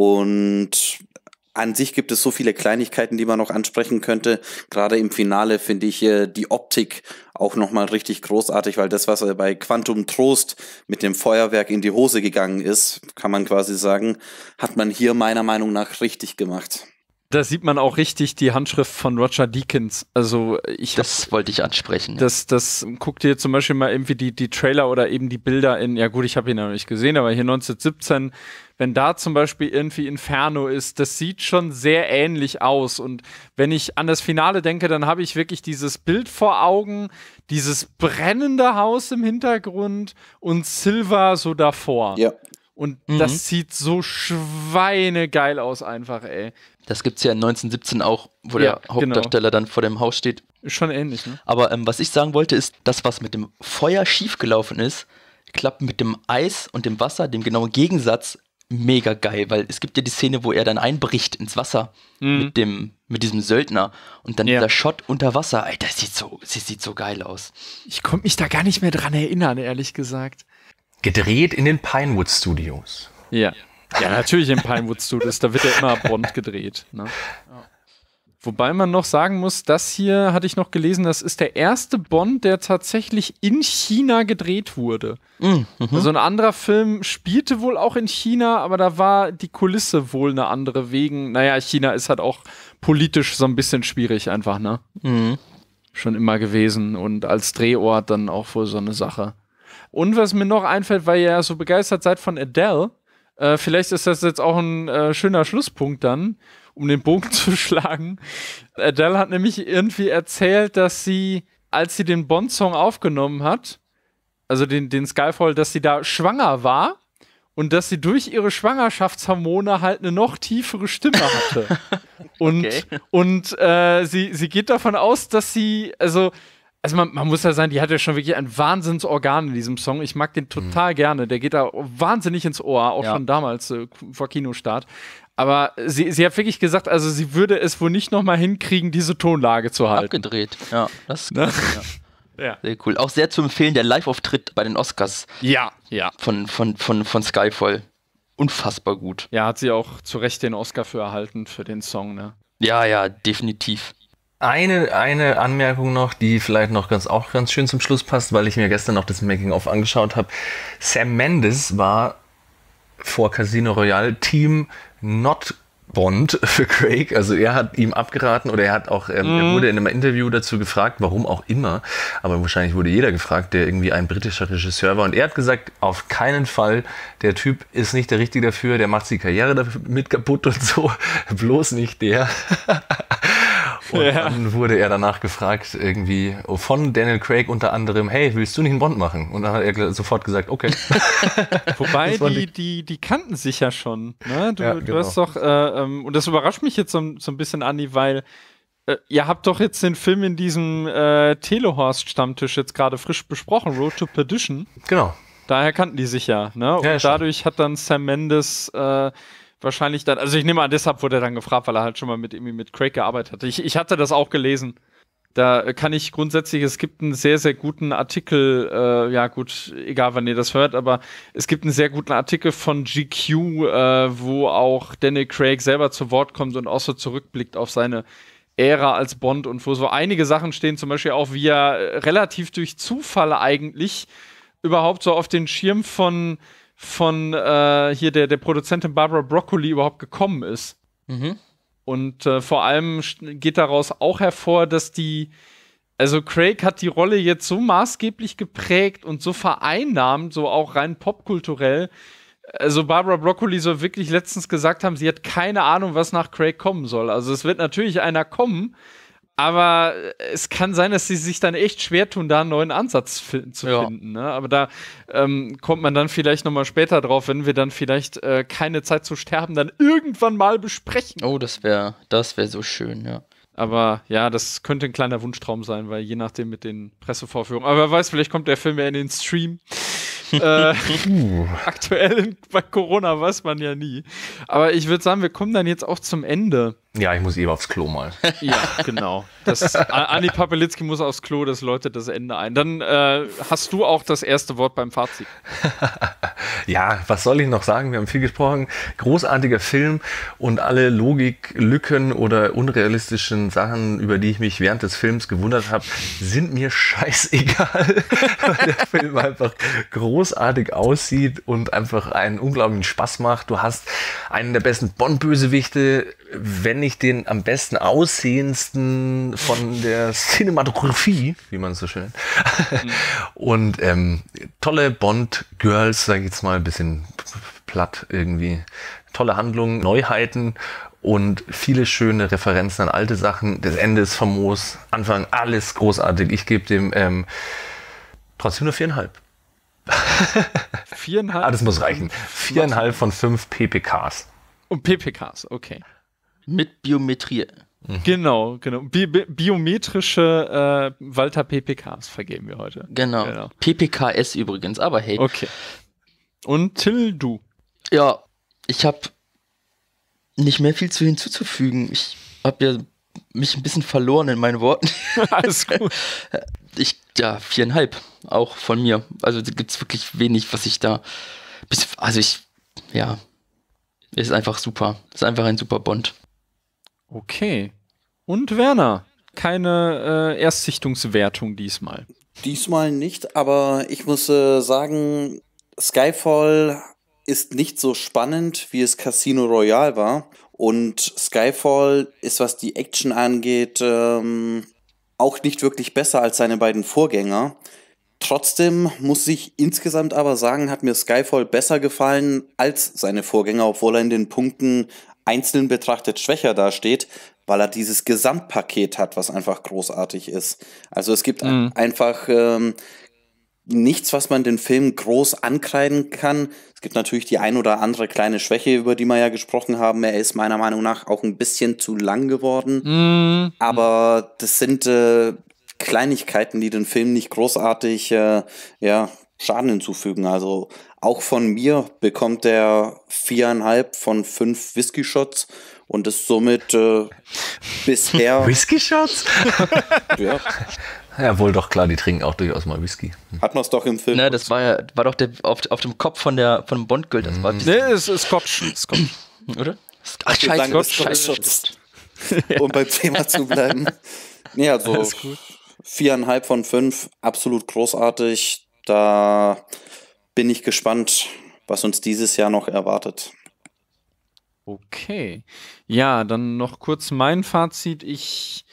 und an sich gibt es so viele Kleinigkeiten, die man noch ansprechen könnte. Gerade im Finale finde ich die Optik auch nochmal richtig großartig, weil das, was bei Quantum Trost mit dem Feuerwerk in die Hose gegangen ist, kann man quasi sagen, hat man hier meiner Meinung nach richtig gemacht. Da sieht man auch richtig die Handschrift von Roger Deakins. Also das wollte ich ansprechen. Das guck dir zum Beispiel mal irgendwie die Trailer oder eben die Bilder ich habe ihn ja noch nicht gesehen, aber hier 1917, wenn da zum Beispiel irgendwie Inferno ist, das sieht schon sehr ähnlich aus. Und wenn ich an das Finale denke, dann habe ich wirklich dieses Bild vor Augen, dieses brennende Haus im Hintergrund und Silva so davor. Ja. Und das sieht so schweinegeil aus einfach, ey. Das gibt's ja in 1917 auch, wo der Hauptdarsteller dann vor dem Haus steht. Ist schon ähnlich, ne? Aber was ich sagen wollte, ist, das, was mit dem Feuer schiefgelaufen ist, klappt mit dem Eis und dem Wasser, dem genauen Gegensatz, mega geil. Weil es gibt ja die Szene, wo er dann einbricht ins Wasser mit diesem Söldner und dann dieser Shot unter Wasser. Ey, das sieht so geil aus. Ich konnte mich da gar nicht mehr dran erinnern, ehrlich gesagt. Gedreht in den Pinewood Studios. Ja. Ja, natürlich in Pinewood Studios. Da wird ja immer Bond gedreht. Ne? Ja. Wobei man noch sagen muss, das hier hatte ich noch gelesen, das ist der erste Bond, der tatsächlich in China gedreht wurde. Also ein anderer Film spielte wohl auch in China, aber da war die Kulisse wohl eine andere wegen, naja, China ist halt auch politisch so ein bisschen schwierig einfach, ne? Schon immer gewesen und als Drehort dann auch wohl so eine Sache. Und was mir noch einfällt, weil ihr ja so begeistert seid von Adele, vielleicht ist das jetzt auch ein schöner Schlusspunkt dann, um den Bogen zu schlagen. Adele hat nämlich irgendwie erzählt, dass sie, als sie den Bond-Song aufgenommen hat, also den Skyfall, dass sie da schwanger war und dass sie durch ihre Schwangerschaftshormone halt eine noch tiefere Stimme hatte. Und sie geht davon aus, dass sie, also man muss ja sagen, die hat ja schon wirklich ein Wahnsinnsorgan in diesem Song. Ich mag den total gerne. Der geht da wahnsinnig ins Ohr, auch schon damals vor Kinostart. Aber sie hat wirklich gesagt, also sie würde es wohl nicht nochmal hinkriegen, diese Tonlage zu halten. Abgedreht, ja. Das ist cool, ja. Sehr cool. Auch sehr zu empfehlen, der Live-Auftritt bei den Oscars. Ja. Von Skyfall. Unfassbar gut. Ja, hat sie auch zu Recht den Oscar für erhalten, für den Song, ne? Ja, definitiv. Eine Anmerkung noch, die vielleicht noch ganz schön zum Schluss passt, weil ich mir gestern noch das Making-of angeschaut habe. Sam Mendes war vor Casino Royale Team Not Bond für Craig, also er hat ihm abgeraten oder er hat auch, er wurde in einem Interview dazu gefragt, warum auch immer, aber wahrscheinlich wurde jeder gefragt, der irgendwie ein britischer Regisseur war und er hat gesagt, auf keinen Fall, der Typ ist nicht der Richtige dafür, der macht die Karriere damit kaputt und so, bloß nicht der. Und dann wurde er danach gefragt, irgendwie von Daniel Craig unter anderem, hey, willst du nicht einen Bond machen? Und dann hat er sofort gesagt, okay. Wobei, die kannten sich ja schon. Ne? Du hast doch, und das überrascht mich jetzt so ein bisschen, Andi, weil ihr habt doch jetzt den Film in diesem Telehorst-Stammtisch jetzt gerade frisch besprochen, Road to Perdition. Genau. Daher kannten die sich ja. Ne? Und dadurch hat dann Sam Mendes wahrscheinlich dann, also ich nehme an, deshalb wurde er dann gefragt, weil er halt schon mal mit Craig gearbeitet hatte. Ich hatte das auch gelesen. Da kann ich grundsätzlich, es gibt einen sehr, sehr guten Artikel, ja gut, egal wann ihr das hört, aber es gibt einen sehr guten Artikel von GQ, wo auch Daniel Craig selber zu Wort kommt und auch so zurückblickt auf seine Ära als Bond und wo so einige Sachen stehen, zum Beispiel auch, wie er relativ durch Zufall eigentlich überhaupt so auf den Schirm von hier der Produzentin Barbara Broccoli überhaupt gekommen ist. Und vor allem geht daraus auch hervor, dass also Craig hat die Rolle jetzt so maßgeblich geprägt und so vereinnahmt, so auch rein popkulturell. Also Barbara Broccoli soll wirklich letztens gesagt haben, sie hat keine Ahnung, was nach Craig kommen soll. Also es wird natürlich einer kommen, aber es kann sein, dass sie sich dann echt schwer tun, da einen neuen Ansatz zu finden. Ne? Aber da kommt man dann vielleicht nochmal später drauf, wenn wir dann vielleicht keine Zeit zu sterben, dann irgendwann mal besprechen. Oh, das wär so schön, ja. Aber ja, das könnte ein kleiner Wunschtraum sein, weil je nachdem mit den Pressevorführungen. Aber wer weiß, vielleicht kommt der Film ja in den Stream. Aktuell bei Corona weiß man ja nie. Aber ich würde sagen, wir kommen dann jetzt auch zum Ende. Ja, ich muss aufs Klo mal. Ja, genau. Andi Papelitzki muss aufs Klo, das läutet das Ende ein. Dann hast du auch das erste Wort beim Fazit. Ja, was soll ich noch sagen? Wir haben viel gesprochen. Großartiger Film und alle Logiklücken oder unrealistischen Sachen, über die ich mich während des Films gewundert habe, sind mir scheißegal. Weil der Film einfach großartig aussieht und einfach einen unglaublichen Spaß macht. Du hast einen der besten Bond-Bösewichte, wenn nicht den am besten aussehendsten von der Cinematografie, wie man es so schön nennt. Und tolle Bond-Girls, sage ich jetzt mal, ein bisschen platt irgendwie. Tolle Handlungen, Neuheiten und viele schöne Referenzen an alte Sachen. Das Ende ist famos, Anfang alles großartig. Ich gebe dem trotzdem nur 4,5. 4,5? Das muss reichen. 4,5 von 5 PPKs. Und PPKs, okay. Mit Biometrie. Genau. Biometrische Walter PPKs vergeben wir heute. Genau. PPKS übrigens, aber hey. Okay. Und Till, du? Ja, ich habe nicht mehr viel hinzuzufügen. Ich habe ja mich ein bisschen verloren in meinen Worten. Alles gut. 4,5, auch von mir. Also da gibt es wirklich wenig, was ich da... ist einfach super. Ist einfach ein super Bond. Okay. Und Werner, keine Erstsichtungswertung diesmal. Diesmal nicht, aber ich muss sagen, Skyfall ist nicht so spannend, wie es Casino Royale war. Und Skyfall ist, was die Action angeht, auch nicht wirklich besser als seine beiden Vorgänger. Trotzdem muss ich insgesamt aber sagen, hat mir Skyfall besser gefallen als seine Vorgänger, obwohl er in den Punkten einzeln betrachtet schwächer dasteht, weil er dieses Gesamtpaket hat, was einfach großartig ist. Also es gibt einfach nichts, was man den Film groß ankreiden kann. Es gibt natürlich die ein oder andere kleine Schwäche, über die wir ja gesprochen haben. Er ist meiner Meinung nach auch ein bisschen zu lang geworden. Aber das sind Kleinigkeiten, die den Film nicht großartig Schaden hinzufügen. Also auch von mir bekommt er 4,5 von 5 Whisky-Shots und ist somit bisher... Whisky-Shots? Ja. Ja, wohl doch, klar, die trinken auch durchaus mal Whisky. Hat man es doch im Film. Ne, das war doch auf dem Kopf von dem Bond-Gold. Das war es ist Scotch. Oder? Ach, scheiße. Um beim Thema zu bleiben. Nee, also 4,5 von 5, absolut großartig. Da bin ich gespannt, was uns dieses Jahr noch erwartet. Okay. Ja, dann noch kurz mein Fazit. Ich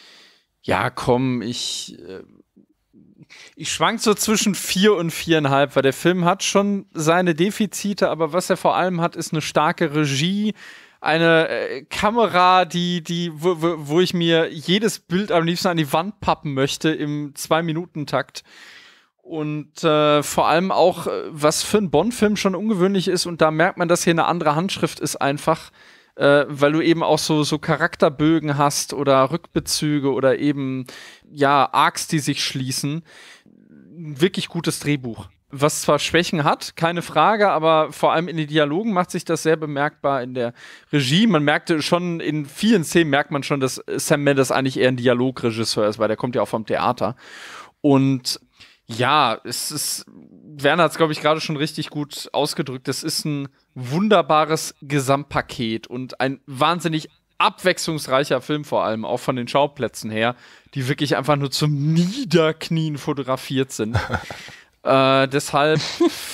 schwank so zwischen 4 und 4,5, weil der Film hat schon seine Defizite, aber was er vor allem hat, ist eine starke Regie, eine Kamera, wo ich mir jedes Bild am liebsten an die Wand pappen möchte im 2-Minuten-Takt. Und vor allem auch, was für einen Bond-Film schon ungewöhnlich ist, und da merkt man, dass hier eine andere Handschrift ist einfach, weil du eben auch so Charakterbögen hast oder Rückbezüge oder eben, Arcs, die sich schließen. Wirklich gutes Drehbuch. Was zwar Schwächen hat, keine Frage, aber vor allem in den Dialogen macht sich das sehr bemerkbar in der Regie. Man merkte schon, in vielen Szenen merkt man schon, dass Sam Mendes eigentlich eher ein Dialogregisseur ist, weil der kommt ja auch vom Theater. Und ja, Werner hat es, glaube ich, gerade schon richtig gut ausgedrückt. Das ist ein wunderbares Gesamtpaket und ein wahnsinnig abwechslungsreicher Film, vor allem auch von den Schauplätzen her, die wirklich einfach nur zum Niederknien fotografiert sind. Deshalb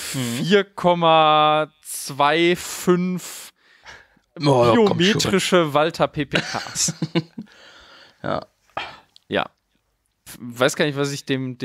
4,25 biometrische Walter PPKs. Ja. Weiß gar nicht, was ich dem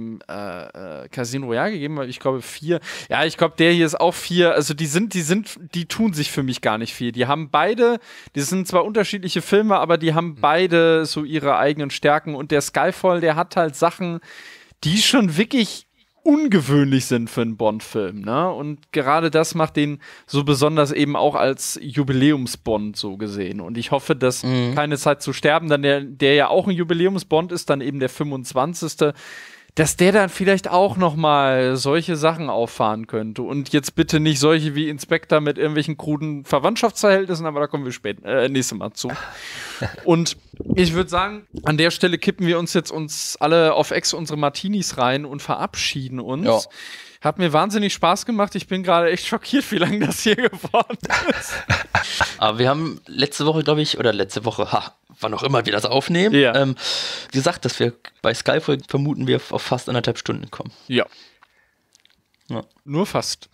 Casino Royale gegeben habe. Ich glaube 4. Ja, ich glaube, der hier ist auch 4. Also die tun sich für mich gar nicht viel. Die sind zwar unterschiedliche Filme, aber die haben beide so ihre eigenen Stärken. Und der Skyfall, der hat halt Sachen, die schon wirklich ungewöhnlich sind für einen Bond-Film, ne? Und gerade das macht den so besonders eben auch als Jubiläums-Bond so gesehen. Und ich hoffe, dass Keine Zeit zu sterben, dann der ja auch ein Jubiläums-Bond ist, dann eben der 25., dass der dann vielleicht auch noch mal solche Sachen auffahren könnte. Und jetzt bitte nicht solche wie Inspector mit irgendwelchen kruden Verwandtschaftsverhältnissen, aber da kommen wir nächstes Mal zu. Und ich würde sagen, an der Stelle kippen wir uns alle auf Ex unsere Martinis rein und verabschieden uns. Ja. Hat mir wahnsinnig Spaß gemacht. Ich bin gerade echt schockiert, wie lange das hier geworden ist. Aber wir haben letzte Woche, wann auch immer wir das aufnehmen, gesagt, dass wir bei Skyfall vermuten wir auf fast 1,5 Stunden kommen. Ja. Nur fast.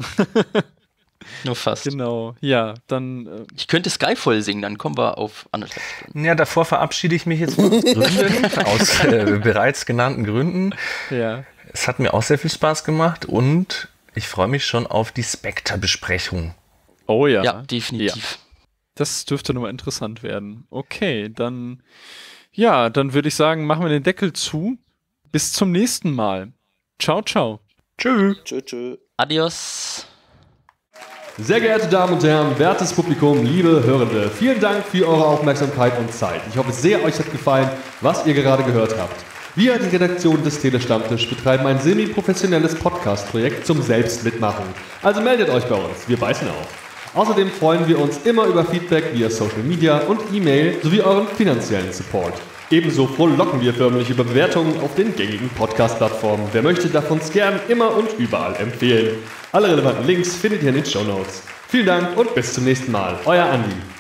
Nur fast. Genau, ja, dann... Ich könnte Skyfall singen, dann kommen wir auf 1,5 Stunden. Ja, davor verabschiede ich mich jetzt aus Gründen, aus bereits genannten Gründen. Ja. Es hat mir auch sehr viel Spaß gemacht und ich freue mich schon auf die Spectre-Besprechung. Oh ja. Ja, definitiv. Ja. Das dürfte nochmal interessant werden. Okay, dann würde ich sagen, machen wir den Deckel zu. Bis zum nächsten Mal. Ciao, ciao. Tschö. Tschö. Adios. Sehr geehrte Damen und Herren, wertes Publikum, liebe Hörende, vielen Dank für eure Aufmerksamkeit und Zeit. Ich hoffe sehr, euch hat gefallen, was ihr gerade gehört habt. Wir, die Redaktion des Telestammtisch, betreiben ein semi-professionelles Podcast-Projekt zum Selbstmitmachen. Also meldet euch bei uns, wir beißen auf. Außerdem freuen wir uns immer über Feedback via Social Media und E-Mail sowie euren finanziellen Support. Ebenso frohlocken wir förmlich über Bewertungen auf den gängigen Podcast-Plattformen. Wer möchte, darf uns gern immer und überall empfehlen. Alle relevanten Links findet ihr in den Shownotes. Vielen Dank und bis zum nächsten Mal. Euer Andi.